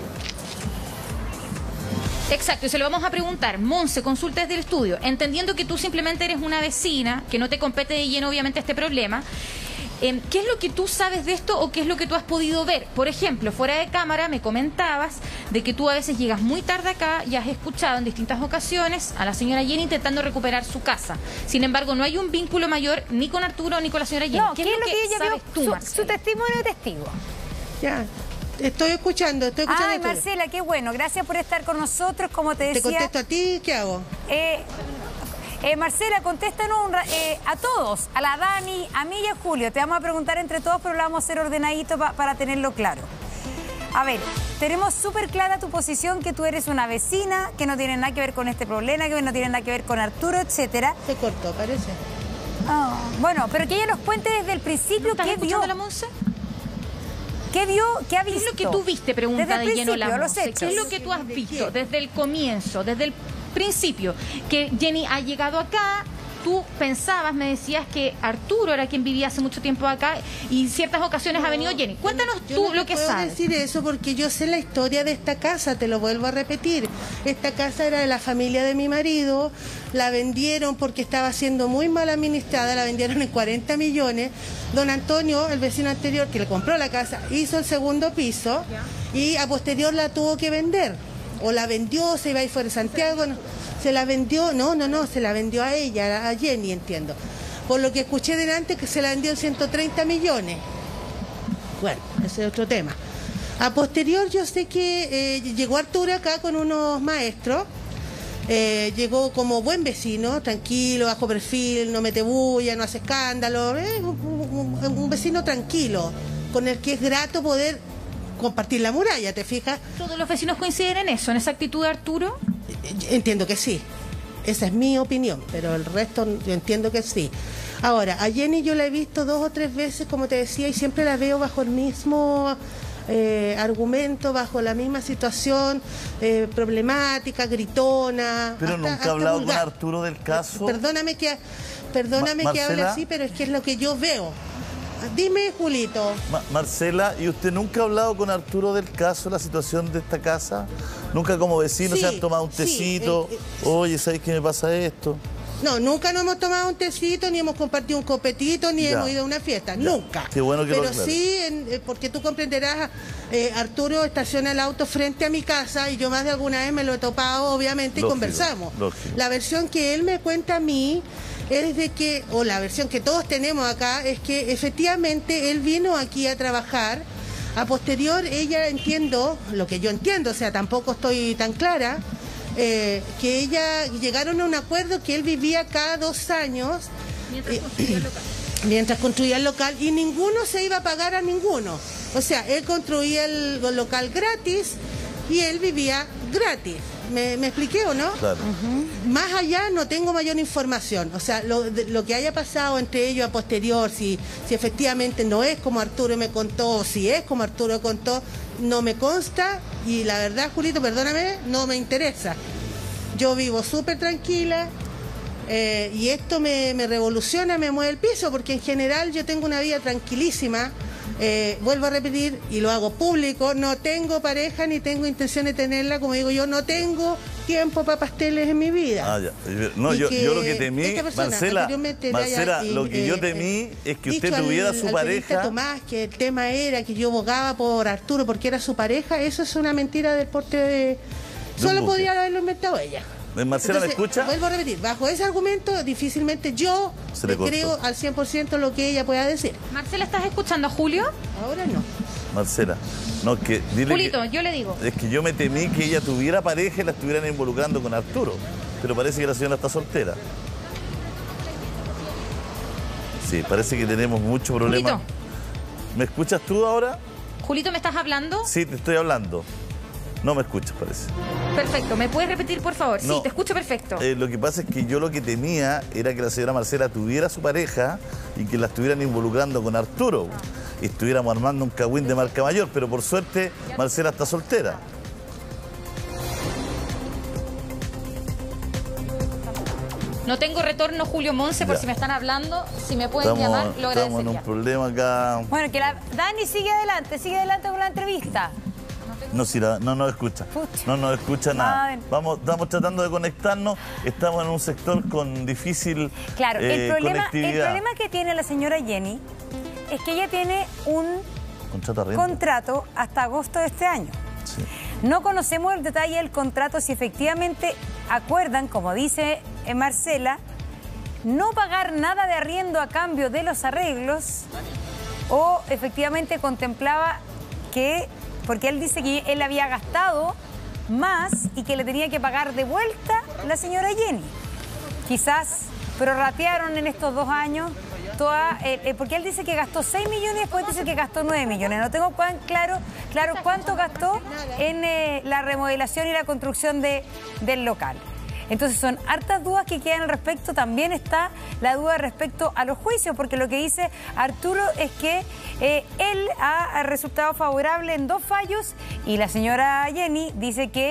Exacto, y se lo vamos a preguntar. Monse, consulta desde el estudio. Entendiendo que tú simplemente eres una vecina, que no te compete de lleno obviamente este problema, eh, ¿qué es lo que tú sabes de esto o qué es lo que tú has podido ver? Por ejemplo, fuera de cámara me comentabas de que tú a veces llegas muy tarde acá y has escuchado en distintas ocasiones a la señora Jenny intentando recuperar su casa. Sin embargo, no hay un vínculo mayor ni con Arturo ni con la señora Jenny.
No,
¿Qué,
¿qué
es lo que,
ella
sabes
vio?
tú,
Su-
Marcela?
su testimonio de testigo.
Ya, estoy escuchando, estoy escuchando.
Ay,
todo.
Marcela, qué bueno. Gracias por estar con nosotros. Como te
Te
decía,
contesto a ti, ¿qué hago?
eh, eh, Marcela, contéstanos un ra- eh, a todos, a la Dani, a mí y a Julio. Te vamos a preguntar entre todos, pero lo vamos a hacer ordenadito pa- para tenerlo claro. A ver, tenemos súper clara tu posición, que tú eres una vecina, que no tiene nada que ver con este problema, que no tiene nada que ver con Arturo, etcétera.
Se cortó, parece.
Ah, bueno, pero que ella nos cuente desde el principio
¿Estás
qué vio.
escuchando a la Monse?
¿Qué vio? ¿Qué ha
¿Qué
visto?
es lo que tú viste? Pregunta
Desde el
de lleno la
principio, los
Monse.
hechos.
¿Qué es lo que tú has visto desde el comienzo, desde el principio? Que Jenny ha llegado acá, tú pensabas, me decías que Arturo era quien vivía hace mucho tiempo acá y en ciertas ocasiones
no,
ha venido Jenny. Cuéntanos
yo
tú
no
lo que
puedo
sabes.
decir eso porque yo sé la historia de esta casa, te lo vuelvo a repetir. Esta casa era de la familia de mi marido, la vendieron porque estaba siendo muy mal administrada, la vendieron en cuarenta millones. Don Antonio, el vecino anterior que le compró la casa, hizo el segundo piso y a posterior la tuvo que vender. O la vendió, se iba a ir fuera de Santiago, no, se la vendió, no, no, no, se la vendió a ella, a Jenny, entiendo. Por lo que escuché delante que se la vendió en ciento treinta millones. Bueno, ese es otro tema. A posterior yo sé que eh, llegó Arturo acá con unos maestros, eh, llegó como buen vecino, tranquilo, bajo perfil, no mete bulla, no hace escándalo, eh, un, un, un vecino tranquilo, con el que es grato poder compartir la muralla, ¿te fijas?
¿Todos los vecinos coinciden en eso, en esa actitud de Arturo?
Entiendo que sí. Esa es mi opinión, pero el resto yo entiendo que sí. Ahora, a Jenny yo la he visto dos o tres veces, como te decía, y siempre la veo bajo el mismo eh, argumento, bajo la misma situación, eh, problemática, gritona.
Pero
hasta,
nunca ha hablado con
vulgar.
Arturo del caso.
Perdóname que, perdóname
Ma-
que hable
Marcela.
así, pero es que es lo que yo veo. Dime, Julito.
Ma- Marcela, ¿y usted nunca ha hablado con Arturo del caso, la situación de esta casa? ¿Nunca como vecino
Sí,
se han tomado un
sí,
tecito?
eh, eh,
Oye, ¿sabes qué me pasa esto?
No, nunca nos hemos tomado un tecito, ni hemos compartido un copetito, ni
Ya.
hemos ido a una fiesta,
Ya.
nunca.
Qué bueno que lo
Pero
aclare.
sí, en- eh, porque tú comprenderás, eh, Arturo estaciona el auto frente a mi casa y yo más de alguna vez me lo he topado, obviamente,
Lógico,
y conversamos.
lógico.
La versión que él me cuenta a mí es de que, o la versión que todos tenemos acá, es que efectivamente él vino aquí a trabajar. A posterior, ella entiendo, lo que yo entiendo, o sea, tampoco estoy tan clara, eh, que ella llegaron a un acuerdo que él vivía cada dos años
Mientras
eh,
construía el local.
mientras construía el local y ninguno se iba a pagar a ninguno. O sea, él construía el local gratis y él vivía gratis. ¿Me, me expliqué o no?
Claro.
Más allá no tengo mayor información. O sea, lo, de- lo que haya pasado entre ellos a posterior, si, si efectivamente no es como Arturo me contó, o si es como Arturo contó, no me consta. Y la verdad, Julito, perdóname, no me interesa. Yo vivo súper tranquila. eh, y esto me, me revoluciona, me mueve el piso, porque en general yo tengo una vida tranquilísima. Eh, vuelvo a repetir y lo hago público, no tengo pareja ni tengo intención de tenerla, como digo yo, no tengo tiempo para pasteles en mi vida.
Ah, ya. No,
Y
yo,
que
yo lo que temí,
esta persona
Marcela,
anteriormente le haya,
Marcela, lo que yo
eh,
temí
eh,
es que
dicho
usted tuviera
al-
su
al periodista
pareja.
Tomás, que el tema era que yo abogaba por Arturo porque era su pareja, eso es una mentira del porte de...
un
Solo
buque.
podría haberlo inventado ella.
Marcela, ¿me
Entonces,
escucha?
Vuelvo a repetir, bajo ese argumento difícilmente yo
Se le
le
cortó.
creo al cien por ciento lo que ella pueda decir.
Marcela, ¿estás escuchando a Julio?
Ahora no.
Marcela, no, que dile
Julito,
que,
yo le digo.
es que yo me temí que ella tuviera pareja y la estuvieran involucrando con Arturo. Pero parece que la señora está soltera. Sí, parece que tenemos mucho problema.
Julito.
¿Me escuchas tú ahora?
Julito, ¿me estás hablando?
Sí, te estoy hablando. No me escuchas, parece.
Perfecto, ¿me puedes repetir, por favor?
No.
Sí, te escucho perfecto.
Eh, lo que pasa es que yo lo que temía era que la señora Marcela tuviera su pareja y que la estuvieran involucrando con Arturo. Y estuviéramos armando un cagüín de marca mayor, pero por suerte Marcela está soltera.
No tengo retorno, Julio Monse, por
Ya.
si me están hablando. Si me pueden
Estamos,
llamar, lo
estamos en un
agradecería.
problema acá.
Bueno, que la Dani sigue adelante, sigue adelante con la entrevista.
No, si la- no nos escucha.
Pucha.
No nos escucha nada.
Ay.
Vamos, estamos tratando de conectarnos. Estamos en un sector con difícil
Claro,
eh,
el, problema, el
conectividad.
problema que tiene la señora Jenny es que ella tiene un
Contrato arriendo.
contrato hasta agosto de este año.
Sí.
No conocemos el detalle del contrato, si efectivamente acuerdan, como dice eh, Marcela, no pagar nada de arriendo a cambio de los arreglos, o efectivamente contemplaba que, porque él dice que él había gastado más y que le tenía que pagar de vuelta la señora Jenny. Quizás prorratearon en estos dos años, toda, eh, eh, porque él dice que gastó seis millones y después dice que gastó nueve millones. No tengo cuán, claro, claro cuánto gastó en eh, la remodelación y la construcción de, del local. Entonces son hartas dudas que quedan al respecto. También está la duda respecto a los juicios, porque lo que dice Arturo es que eh, él ha resultado favorable en dos fallos y la señora Jenny dice que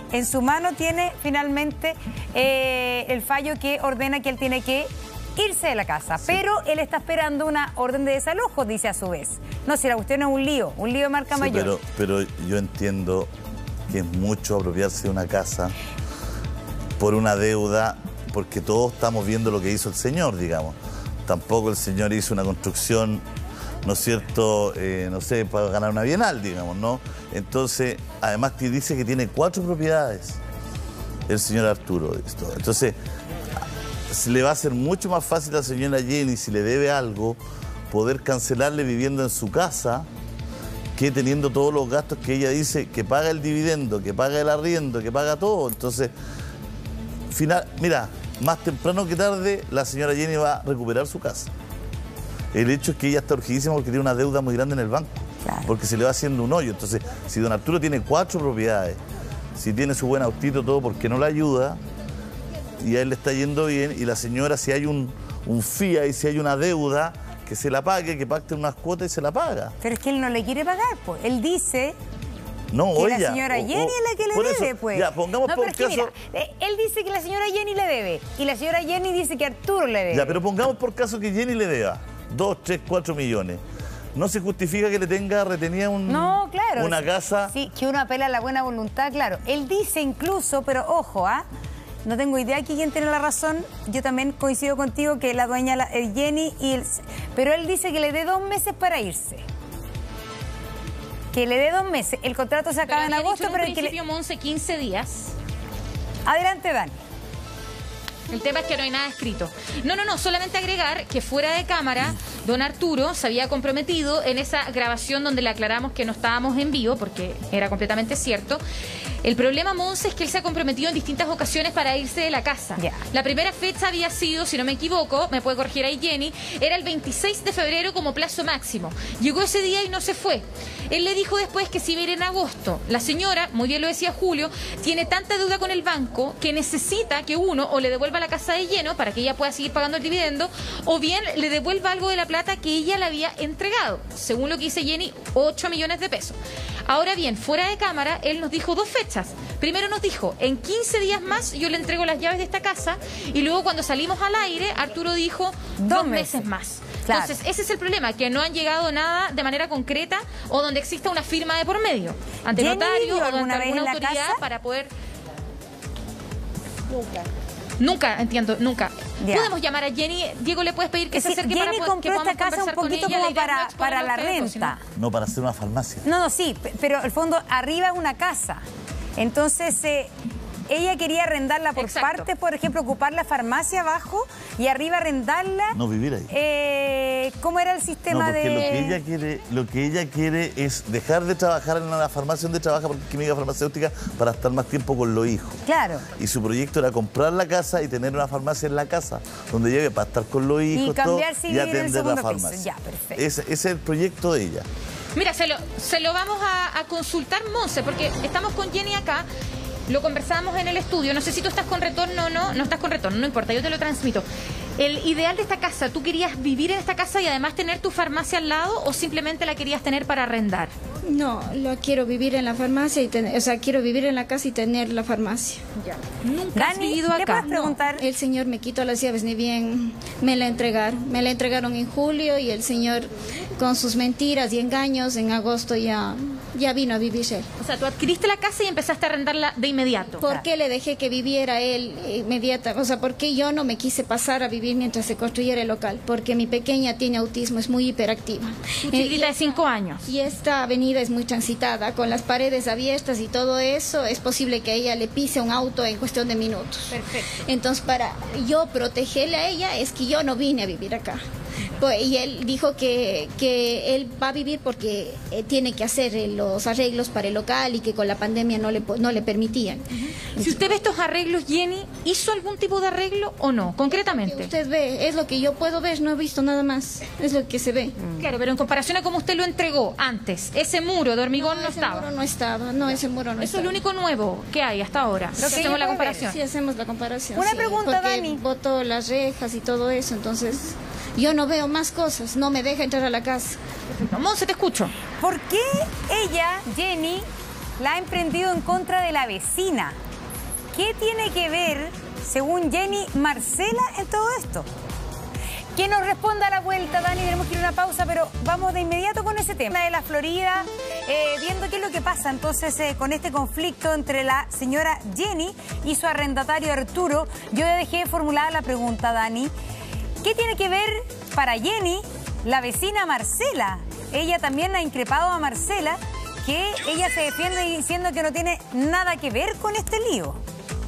en su mano tiene finalmente eh, el fallo que ordena que él tiene que irse de la casa, sí. Pero él está esperando una orden de desalojo, dice a su vez. No, si la cuestión es un lío, un lío de marca
sí,
mayor.
Pero, pero yo entiendo que es mucho apropiarse de una casa por una deuda, porque todos estamos viendo lo que hizo el señor, digamos. Tampoco el señor hizo una construcción, ¿no es cierto?, eh, no sé, para ganar una bienal, digamos, ¿no? Entonces, además que dice que tiene cuatro propiedades el señor Arturo. Entonces, se le va a hacer mucho más fácil a la señora Jenny, si le debe algo, poder cancelarle viviendo en su casa, que teniendo todos los gastos que ella dice, que paga el dividendo, que paga el arriendo, que paga todo. Entonces, final, mira, más temprano que tarde, la señora Jenny va a recuperar su casa. El hecho es que ella está urgidísima porque tiene una deuda muy grande en el banco, claro. Porque se le va haciendo un hoyo. Entonces, si don Arturo tiene cuatro propiedades, si tiene su buen autito, todo, porque no la ayuda, y a él le está yendo bien, y la señora, si hay un, un fía y si hay una deuda, que se la pague, que pacte unas cuotas y se la paga.
Pero es que él no le quiere pagar, pues. Él dice
no,
que
oiga,
la señora Jenny o, o, es la que le debe, eso, pues.
Ya, pongamos
no,
por
pero
caso...
Mira, él dice que la señora Jenny le debe, y la señora Jenny dice que Arturo le debe.
Ya, pero pongamos por caso que Jenny le deba dos, tres, cuatro millones. No se justifica que le tenga retenida un,
no, claro,
una casa...
Sí, que uno apela a la buena voluntad, claro. Él dice incluso, pero ojo, ¿ah? ¿eh? No tengo idea aquí quién tiene la razón. Yo también coincido contigo que la dueña la, el Jenny y el... Pero él dice que le dé dos meses para irse. Que le dé dos meses. El contrato se acaba
pero
en agosto,
dicho en
pero
un
el que
principio,
le...
Monse, quince días.
Adelante, Dani.
El tema es que no hay nada escrito. No, no, no, solamente agregar que fuera de cámara, don Arturo se había comprometido en esa grabación donde le aclaramos que no estábamos en vivo, porque era completamente cierto. El problema, Monse, es que él se ha comprometido en distintas ocasiones para irse de la casa. Yeah. La primera fecha había sido, si no me equivoco, me puede corregir ahí Jenny, era el veintiséis de febrero como plazo máximo. Llegó ese día y no se fue. Él le dijo después que se iba a ir en agosto. La señora, muy bien lo decía Julio, tiene tanta deuda con el banco que necesita que uno o le devuelva la casa de lleno para que ella pueda seguir pagando el dividendo, o bien le devuelva algo de la plata que ella le había entregado. Según lo que dice Jenny, ocho millones de pesos. Ahora bien, fuera de cámara, él nos dijo dos fechas. Primero nos dijo, en quince días más yo le entrego las llaves de esta casa, y luego cuando salimos al aire, Arturo dijo dos, dos meses. meses más. Claro. Entonces, ese es el problema, que no han llegado nada de manera concreta o donde exista una firma de por medio, ante notario o ante alguna autoridad casa? Para poder... Nunca. Nunca, entiendo, nunca. Ya. Podemos llamar a Jenny. Diego, ¿le puedes pedir que es se acerque
Jenny
para
compró
que
esta casa un poquito como para, para la renta.
No. no, para hacer una farmacia.
No, no, sí, pero el fondo arriba es una casa. Entonces, eh, ella quería arrendarla por Exacto. partes, por ejemplo, ocupar la farmacia abajo y arriba arrendarla.
No vivir ahí.
Eh, ¿Cómo era el sistema
no, porque
de...?
Lo que, ella quiere, lo que ella quiere es dejar de trabajar en la farmacia donde trabaja, porque es química farmacéutica, para estar más tiempo con los hijos.
Claro.
Y su proyecto era comprar la casa y tener una farmacia en la casa, donde llegue para estar con los hijos
y, cambiarse
todo,
y,
y atender la farmacia.
Piso. Ya, perfecto.
Ese, ese es el proyecto de ella.
Mira, se lo, se lo vamos a, a consultar, Monse, porque estamos con Jenny acá. Lo conversábamos en el estudio, no sé si tú estás con retorno o no, no estás con retorno, no importa, yo te lo transmito. El ideal de esta casa, ¿tú querías vivir en esta casa y además tener tu farmacia al lado o simplemente la querías tener para arrendar?
No, lo quiero vivir en la farmacia, y ten, o sea, quiero vivir en la casa y tener la farmacia.
Ya. ¿Nunca has vivido acá?
¿Le puedes preguntar?
No, el señor me quitó las llaves, ni bien me la entregaron. Me la entregaron en julio y el señor, con sus mentiras y engaños, en agosto ya... ya vino a vivir él.
O sea, tú adquiriste la casa y empezaste a arrendarla de inmediato.
¿Por qué le dejé que viviera él inmediata? O sea, ¿por qué yo no me quise pasar a vivir mientras se construyera el local? Porque mi pequeña tiene autismo, es muy hiperactiva.
Tu chiquita de cinco años.
Y esta avenida es muy transitada, con las paredes abiertas y todo eso, es posible que a ella le pise un auto en cuestión de minutos.
Perfecto.
Entonces, para yo protegerle a ella, es que yo no vine a vivir acá. Pues, y él dijo que, que él va a vivir porque eh, tiene que hacer eh, los arreglos para el local y que con la pandemia no le, no le permitían.
Uh-huh. Si usted ve estos arreglos, Jenny, ¿hizo algún tipo de arreglo o no? Concretamente.
Usted ve, es lo que yo puedo ver, no he visto nada más, es lo que se ve.
Mm. Claro, pero en comparación a cómo usted lo entregó antes, ese muro de hormigón no,
no
ese estaba.
Ese muro no estaba, no, ese muro no
Eso
estaba.
es lo único nuevo que hay hasta ahora. Lo que hacemos la comparación.
Sí, hacemos la comparación.
Una
sí,
pregunta, Dani.
Botó las rejas y todo eso, entonces... yo no veo más cosas, no me deja entrar a la casa.
Monse, te escucho.
¿Por qué ella, Jenny, la ha emprendido en contra de la vecina. ¿Qué tiene que ver, según Jenny, Marcela en todo esto? Que nos responda a la vuelta, Dani, tenemos que ir a una pausa, pero vamos de inmediato con ese tema de la Florida, eh, viendo qué es lo que pasa entonces eh, con este conflicto entre la señora Jenny y su arrendatario Arturo. Yo dejé formulada la pregunta, Dani, ¿qué tiene que ver para Jenny la vecina Marcela? Ella también ha increpado a Marcela, que ella se defiende diciendo que no tiene nada que ver con este lío.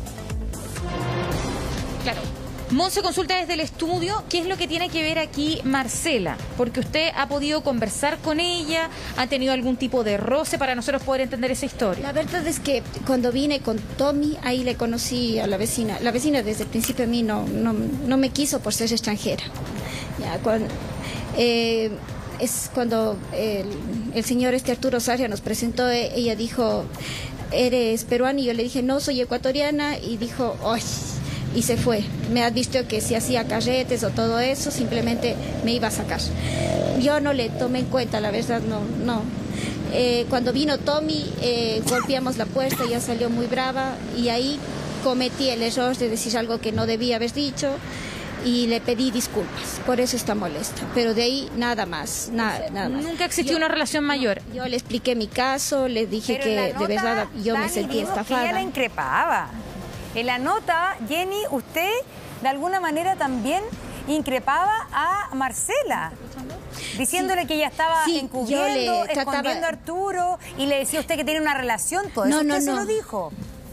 Claro. Monse consulta desde el estudio, ¿qué es lo que tiene que ver aquí Marcela? Porque usted ha podido conversar con ella, ha tenido algún tipo de roce para nosotros poder entender esa historia.
La verdad es que cuando vine con Tommy, ahí le conocí a la vecina. La vecina desde el principio a mí no, no, no me quiso por ser extranjera. Ya, cuando, eh, es cuando el, el señor este Arturo Sarria nos presentó, ella dijo, ¿eres peruana? Y yo le dije, no, soy ecuatoriana. Y dijo, ¡ay! Y se fue. Me advirtió que si hacía carretes o todo eso, simplemente me iba a sacar. Yo no le tomé en cuenta, la verdad, no, no. Eh, cuando vino Tommy, eh, golpeamos la puerta, ella salió muy brava y ahí cometí el error de decir algo que no debía haber dicho y le pedí disculpas. Por eso está molesta. Pero de ahí nada más, nada, nada más.
Nunca existió
yo,
una relación mayor.
Yo le expliqué mi caso, le dije
Pero
que
nota,
de verdad yo
Dani,
me sentí
vimos
estafada.
que ella la increpaba. En la nota, Jenny, usted de alguna manera también increpaba a Marcela, diciéndole sí, que ella estaba sí, encubriendo, le trataba... escondiendo a Arturo, y le decía a usted que tiene una relación, todo
no,
eso
no,
usted
no.
se lo dijo.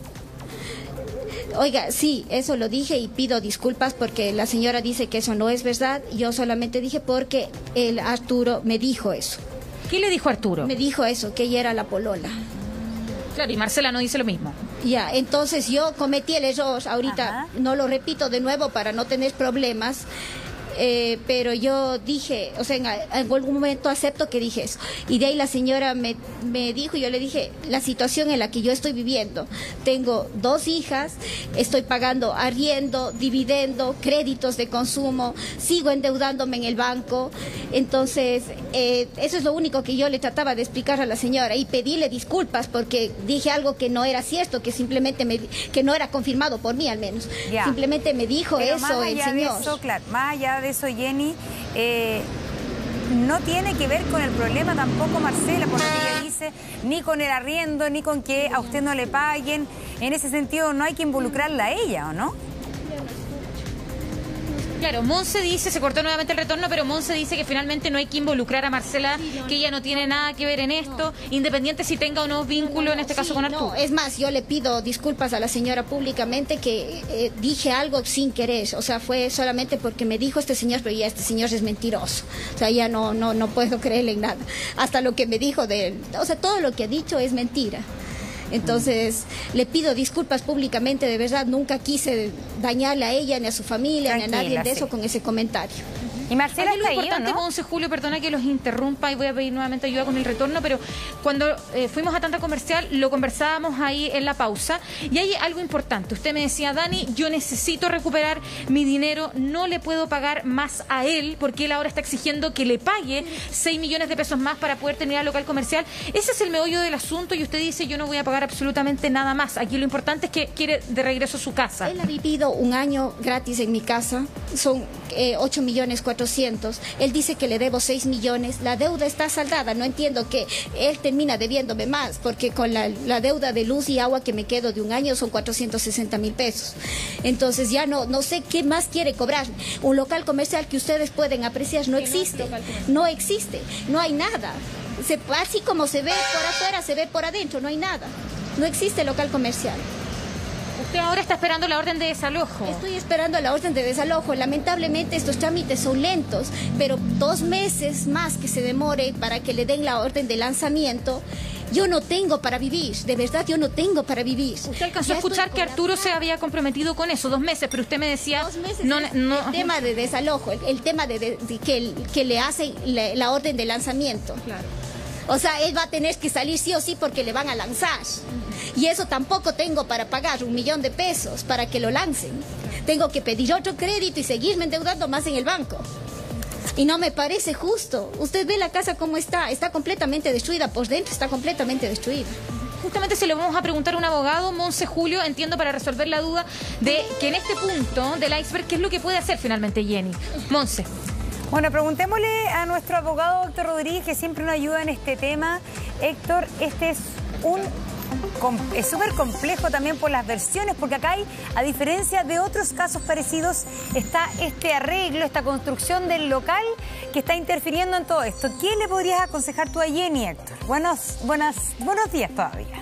Oiga, sí, eso lo dije y pido disculpas porque la señora dice que eso no es verdad. Yo solamente dije porque el Arturo me dijo eso.
¿Qué le dijo Arturo?
Me dijo eso, que ella era la polola.
Claro, y Marcela no dice lo mismo.
Ya, entonces yo cometí el error, ahorita
Ajá.
no lo repito de nuevo para no tener problemas, eh, pero yo dije, o sea, en, en algún momento acepto que dije eso. Y de ahí la señora me, me dijo, yo le dije, la situación en la que yo estoy viviendo, tengo dos hijas, estoy pagando arriendo, dividendo, créditos de consumo, sigo endeudándome en el banco, entonces eh, eso es lo único que yo le trataba de explicar a la señora y pedirle disculpas porque dije algo que no era cierto, que simplemente me, que no era confirmado por mí al menos,
ya.
Simplemente me dijo
Pero
eso
más allá
el señor.
De eso, claro, más allá de eso, Jenny, eh, no tiene que ver con el problema tampoco Marcela, por lo que ella dice, ni con el arriendo, ni con que a usted no le paguen. En ese sentido no hay que involucrarla a ella, ¿o no?
Claro, Monse dice, se cortó nuevamente el retorno, pero Monse dice que finalmente no hay que involucrar a Marcela, que ella no tiene nada que ver en esto, independiente si tenga o no vínculo, en este caso
Sí,
con Arturo.
No, es más, yo le pido disculpas a la señora públicamente que eh, dije algo sin querer, o sea, fue solamente porque me dijo este señor, pero ya este señor es mentiroso, o sea, ya no, no, no puedo creerle en nada, hasta lo que me dijo de él, o sea, todo lo que ha dicho es mentira. Entonces, le pido disculpas públicamente, de verdad, nunca quise dañarle a ella, ni a su familia,
Tranquila,
ni a nadie de
sí.
eso con ese comentario.
Y Marcela
Aquí lo
está ahí, ¿o
importante,
no?
Monse, Julio, perdona que los interrumpa y voy a pedir nuevamente ayuda con el retorno, pero cuando eh, fuimos a Tanta Comercial lo conversábamos ahí en la pausa y hay algo importante. Usted me decía, Dani, yo necesito recuperar mi dinero, no le puedo pagar más a él porque él ahora está exigiendo que le pague seis millones de pesos más para poder terminar el local comercial. Ese es el meollo del asunto y usted dice, yo no voy a pagar absolutamente nada más. Aquí lo importante es que quiere de regreso su casa.
Él ha vivido un año gratis en mi casa, son eh, ocho millones cuatrocientos. Él dice que le debo seis millones. La deuda está saldada. No entiendo que él termina debiéndome más, porque con la, la deuda de luz y agua que me quedo de un año son cuatrocientos sesenta mil pesos. Entonces ya no, no sé qué más quiere cobrar. Un local comercial que ustedes pueden apreciar no existe. No existe. No hay nada. Se, así como se ve por afuera, se ve por adentro. No hay nada. No existe local comercial.
Usted ahora está esperando la orden de desalojo.
Estoy esperando la orden de desalojo. Lamentablemente estos trámites son lentos, pero dos meses más que se demore para que le den la orden de lanzamiento, yo no tengo para vivir. De verdad, yo no tengo para vivir.
Usted alcanzó
Ya
a escuchar
estoy
que Arturo se había comprometido con eso, dos meses, pero usted me decía...
Dos meses
no,
es
no,
el tema de desalojo, el, el tema de, de- de que, el- que le hacen la, la orden de lanzamiento.
Claro.
O sea, él va a tener que salir sí o sí porque le van a lanzar. Y eso tampoco tengo para pagar un millón de pesos para que lo lancen. Tengo que pedir otro crédito y seguirme endeudando más en el banco. Y no me parece justo. Usted ve la casa cómo está. Está completamente destruida. Por dentro está completamente destruida.
justamente se lo vamos a preguntar a un abogado, Monse Julio, entiendo, para resolver la duda de que en este punto del iceberg, ¿qué es lo que puede hacer finalmente Jenny? Monse.
Bueno, preguntémosle a nuestro abogado Héctor Rodríguez, que siempre nos ayuda en este tema. Héctor, este es un... es súper complejo también por las versiones, porque acá hay, a diferencia de otros casos parecidos, está este arreglo, esta construcción del local que está interfiriendo en todo esto. ¿Qué le podrías aconsejar tú a Jenny, Héctor? Buenos, buenas, buenos días todavía.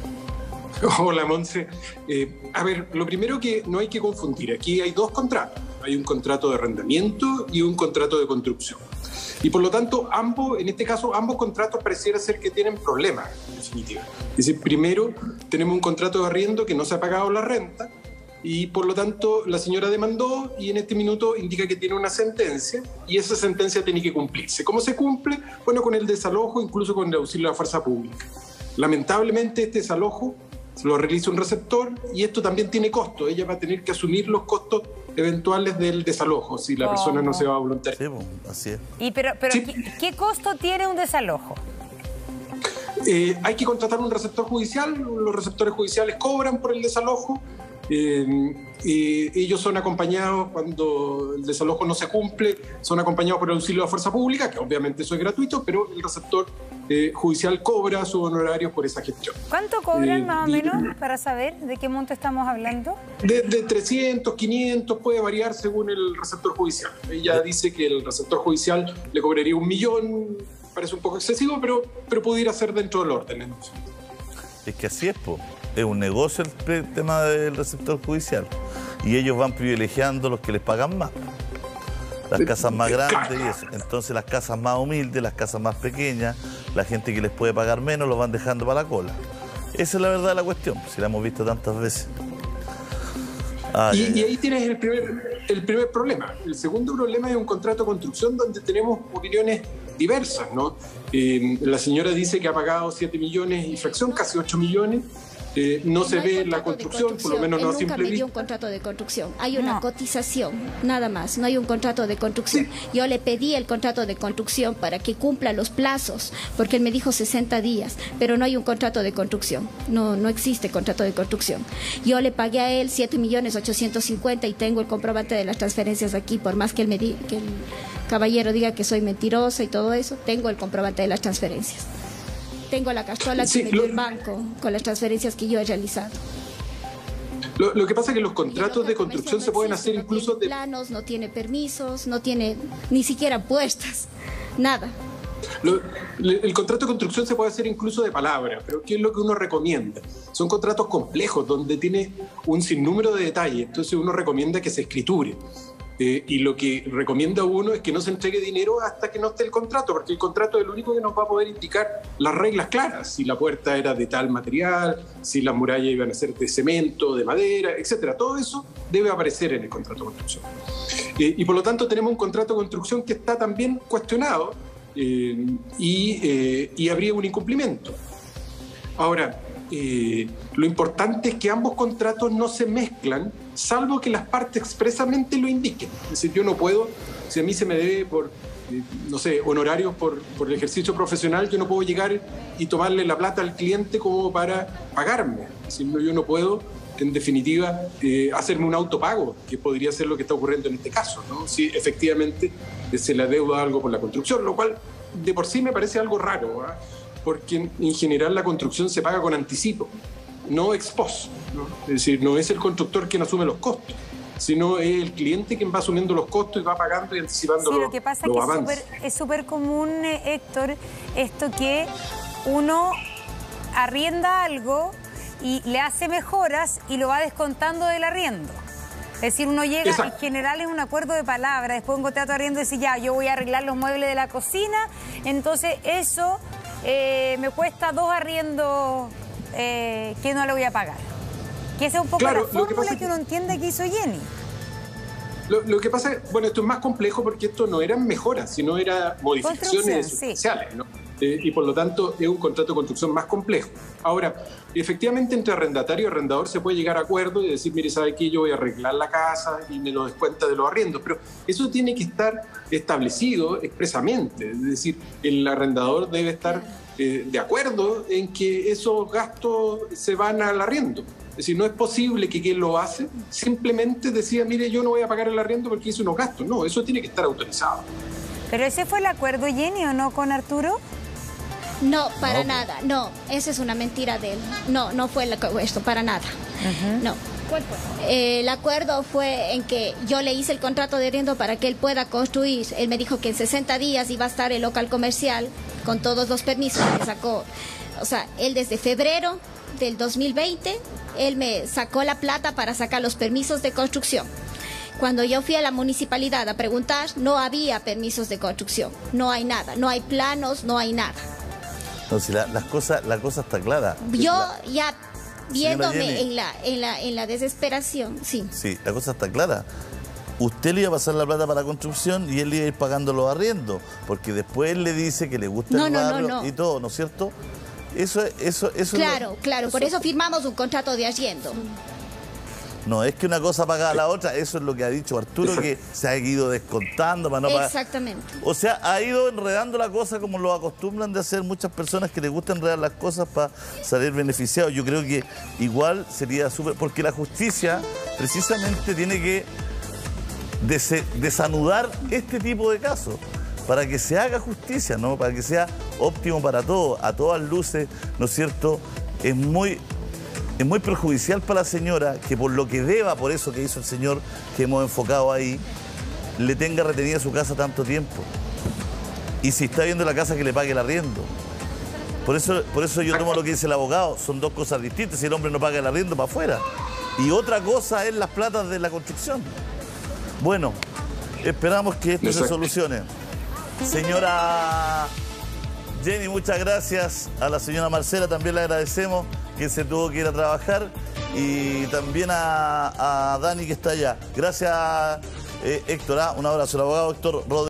Hola, Monse. Eh, a ver, lo primero que no hay que confundir, aquí hay dos contratos. Hay un contrato de arrendamiento y un contrato de construcción. Y por lo tanto, ambos, en este caso, ambos contratos pareciera ser que tienen problemas, en definitiva. Es decir, primero tenemos un contrato de arriendo que no se ha pagado la renta y por lo tanto la señora demandó y en este minuto indica que tiene una sentencia y esa sentencia tiene que cumplirse. ¿Cómo se cumple? Bueno, con el desalojo, incluso con el auxilio de la fuerza pública. Lamentablemente este desalojo lo realiza un receptor y esto también tiene costo. Ella va a tener que asumir los costos eventuales del desalojo si la oh. persona no se va a voluntariar.
Sí, bueno, así es.
Y pero, pero
sí.
¿qué, ¿qué costo tiene un desalojo?
Eh, hay que contratar un receptor judicial. Los receptores judiciales cobran por el desalojo. Eh, eh, ellos son acompañados cuando el desalojo no se cumple, son acompañados por el auxilio de la fuerza pública, que obviamente eso es gratuito, pero el receptor eh, judicial cobra sus honorarios por esa gestión.
¿Cuánto cobran
eh,
más o menos para saber de qué monto estamos hablando?
De, de trescientos, quinientos, puede variar según el receptor judicial. Ella dice que el receptor judicial le cobraría un millón, parece un poco excesivo, pero, pero pudiera ser dentro del orden. ¿eh?
Es que así es, po. Es un negocio el tema del receptor judicial. Y ellos van privilegiando los que les pagan más. Las casas más grandes y eso. Entonces las casas más humildes, las casas más pequeñas, la gente que les puede pagar menos, los van dejando para la cola. Esa es la verdad de la cuestión, si la hemos visto tantas veces.
Ay, y, ay, y ahí tienes el primer, el primer problema. El segundo problema es un contrato de construcción donde tenemos opiniones diversas, ¿no? Eh, la señora dice que ha pagado siete millones y fracción, casi ocho millones. Eh, no, no se ve la construcción, construcción, por lo menos
Él
no a
nunca
simple
me dio
vista.
un contrato de construcción. Hay una
no.
cotización, nada más. No hay un contrato de construcción. Sí. Yo le pedí el contrato de construcción para que cumpla los plazos, porque él me dijo sesenta días, pero no hay un contrato de construcción. No, no existe contrato de construcción. Yo le pagué a él siete millones ochocientos cincuenta y tengo el comprobante de las transferencias aquí, por más que, él me di, que el caballero diga que soy mentirosa y todo eso, tengo el comprobante de las transferencias. Tengo la castola que
sí,
me dio
lo,
el banco con las transferencias que yo he realizado.
Lo, lo que pasa es que los contratos de construcción no se pueden
existe,
hacer
no
incluso
tiene
de
planos, no tiene permisos, no tiene ni siquiera puestas, nada.
Lo, el contrato de construcción se puede hacer incluso de palabra, pero ¿qué es lo que uno recomienda? Son contratos complejos donde tiene un sinnúmero de detalles, entonces uno recomienda que se escriture. Eh, y lo que recomienda uno es que no se entregue dinero hasta que no esté el contrato, porque el contrato es el único que nos va a poder indicar las reglas claras, si la puerta era de tal material, si las murallas iban a ser de cemento, de madera, etcétera. Todo eso debe aparecer en el contrato de construcción. Eh, y por lo tanto tenemos un contrato de construcción que está también cuestionado eh, y, eh, y habría un incumplimiento. Ahora, Eh, lo importante es que ambos contratos no se mezclan, salvo que las partes expresamente lo indiquen. Es decir, yo no puedo, si a mí se me debe por, eh, no sé, honorarios por, por el ejercicio profesional, yo no puedo llegar y tomarle la plata al cliente como para pagarme. Es decir, no, yo no puedo, en definitiva, eh, hacerme un autopago, que podría ser lo que está ocurriendo en este caso, ¿no? Si efectivamente eh, se le adeuda algo por la construcción, lo cual de por sí me parece algo raro, ¿eh? Porque en general la construcción se paga con anticipo, no ex post, ¿no? Es decir, no es el constructor quien asume los costos, sino es el cliente quien va asumiendo los costos y va pagando y anticipando
sí,
los,
lo que pasa
los
es que
avances.
es súper común, eh, Héctor, esto que uno arrienda algo y le hace mejoras y lo va descontando del arriendo. Es decir, uno llega, exacto, en general es un acuerdo de palabra, después un contrato de arriendo y dice, ya, yo voy a arreglar los muebles de la cocina, entonces eso eh, me cuesta dos arriendos eh, que no le voy a pagar. Que esa es un poco claro, la fórmula que, que uno entiende que hizo Jenny.
Lo, lo que pasa es, bueno, esto es más complejo porque esto no eran mejoras, sino eran modificaciones sustanciales, sí, ¿no? Eh, y por lo tanto es un contrato de construcción más complejo. Ahora, efectivamente entre arrendatario y arrendador se puede llegar a acuerdo y decir, mire, ¿sabe qué? Yo voy a arreglar la casa y me lo descuenta de los arriendos, pero eso tiene que estar establecido expresamente, es decir, el arrendador debe estar eh, de acuerdo en que esos gastos se van al arriendo. Es decir, no es posible que quien lo hace simplemente decida, mire, yo no voy a pagar el arriendo porque hice unos gastos. No, eso tiene que estar autorizado.
¿Pero ese fue el acuerdo, Jenny, o no, con Arturo?
No, para
No.
nada, no, esa es una mentira de él. No, no fue el acu- esto, para nada. No.
¿Cuál fue?
Eh, el acuerdo fue en que yo le hice el contrato de arriendo para que él pueda construir. Él me dijo que en sesenta días iba a estar el local comercial con todos los permisos que sacó. O sea, él desde febrero del dos mil veinte, él me sacó la plata para sacar los permisos de construcción. Cuando yo fui a la municipalidad a preguntar, no había permisos de construcción. No hay nada, no hay planos, no hay nada.
No, si la, las cosas, la cosa está clara.
Yo
La-
ya viéndome
Jenny.
en la, en la, en la desesperación, sí.
Sí, la cosa está clara. Usted le iba a pasar la plata para la construcción y él le iba a ir pagando los arriendos, porque después él le dice que le gusta
No,
el
no, no,
barrio
no.
y todo, ¿no es cierto? Eso, eso, eso.
Claro, claro, por eso firmamos un contrato de arriendo.
No es que una cosa paga a la otra, eso es lo que ha dicho Arturo, que se ha ido descontando para no pagar.
Exactamente.
O sea, ha ido enredando la cosa como lo acostumbran de hacer muchas personas que les gusta enredar las cosas para salir beneficiados. Yo creo que igual sería súper... Porque la justicia precisamente tiene que dese- desanudar este tipo de casos para que se haga justicia, ¿no? Para que sea óptimo para todos, a todas luces, ¿no es cierto? Es muy... Es muy perjudicial para la señora que por lo que deba, por eso que hizo el señor que hemos enfocado ahí, le tenga retenida su casa tanto tiempo. Y si está viendo la casa, que le pague el arriendo. Por eso, por eso yo tomo lo que dice el abogado, son dos cosas distintas. Si el hombre no paga el arriendo, para afuera. Y otra cosa es las platas de la construcción. Bueno, esperamos que esto se
Exacto.
solucione. Señora Jenny, muchas gracias. A la señora Marcela también le agradecemos, que se tuvo que ir a trabajar. Y también a, a Dani, que está allá. Gracias, eh, Héctor. ¿ah? Un abrazo. El abogado Héctor Rodríguez.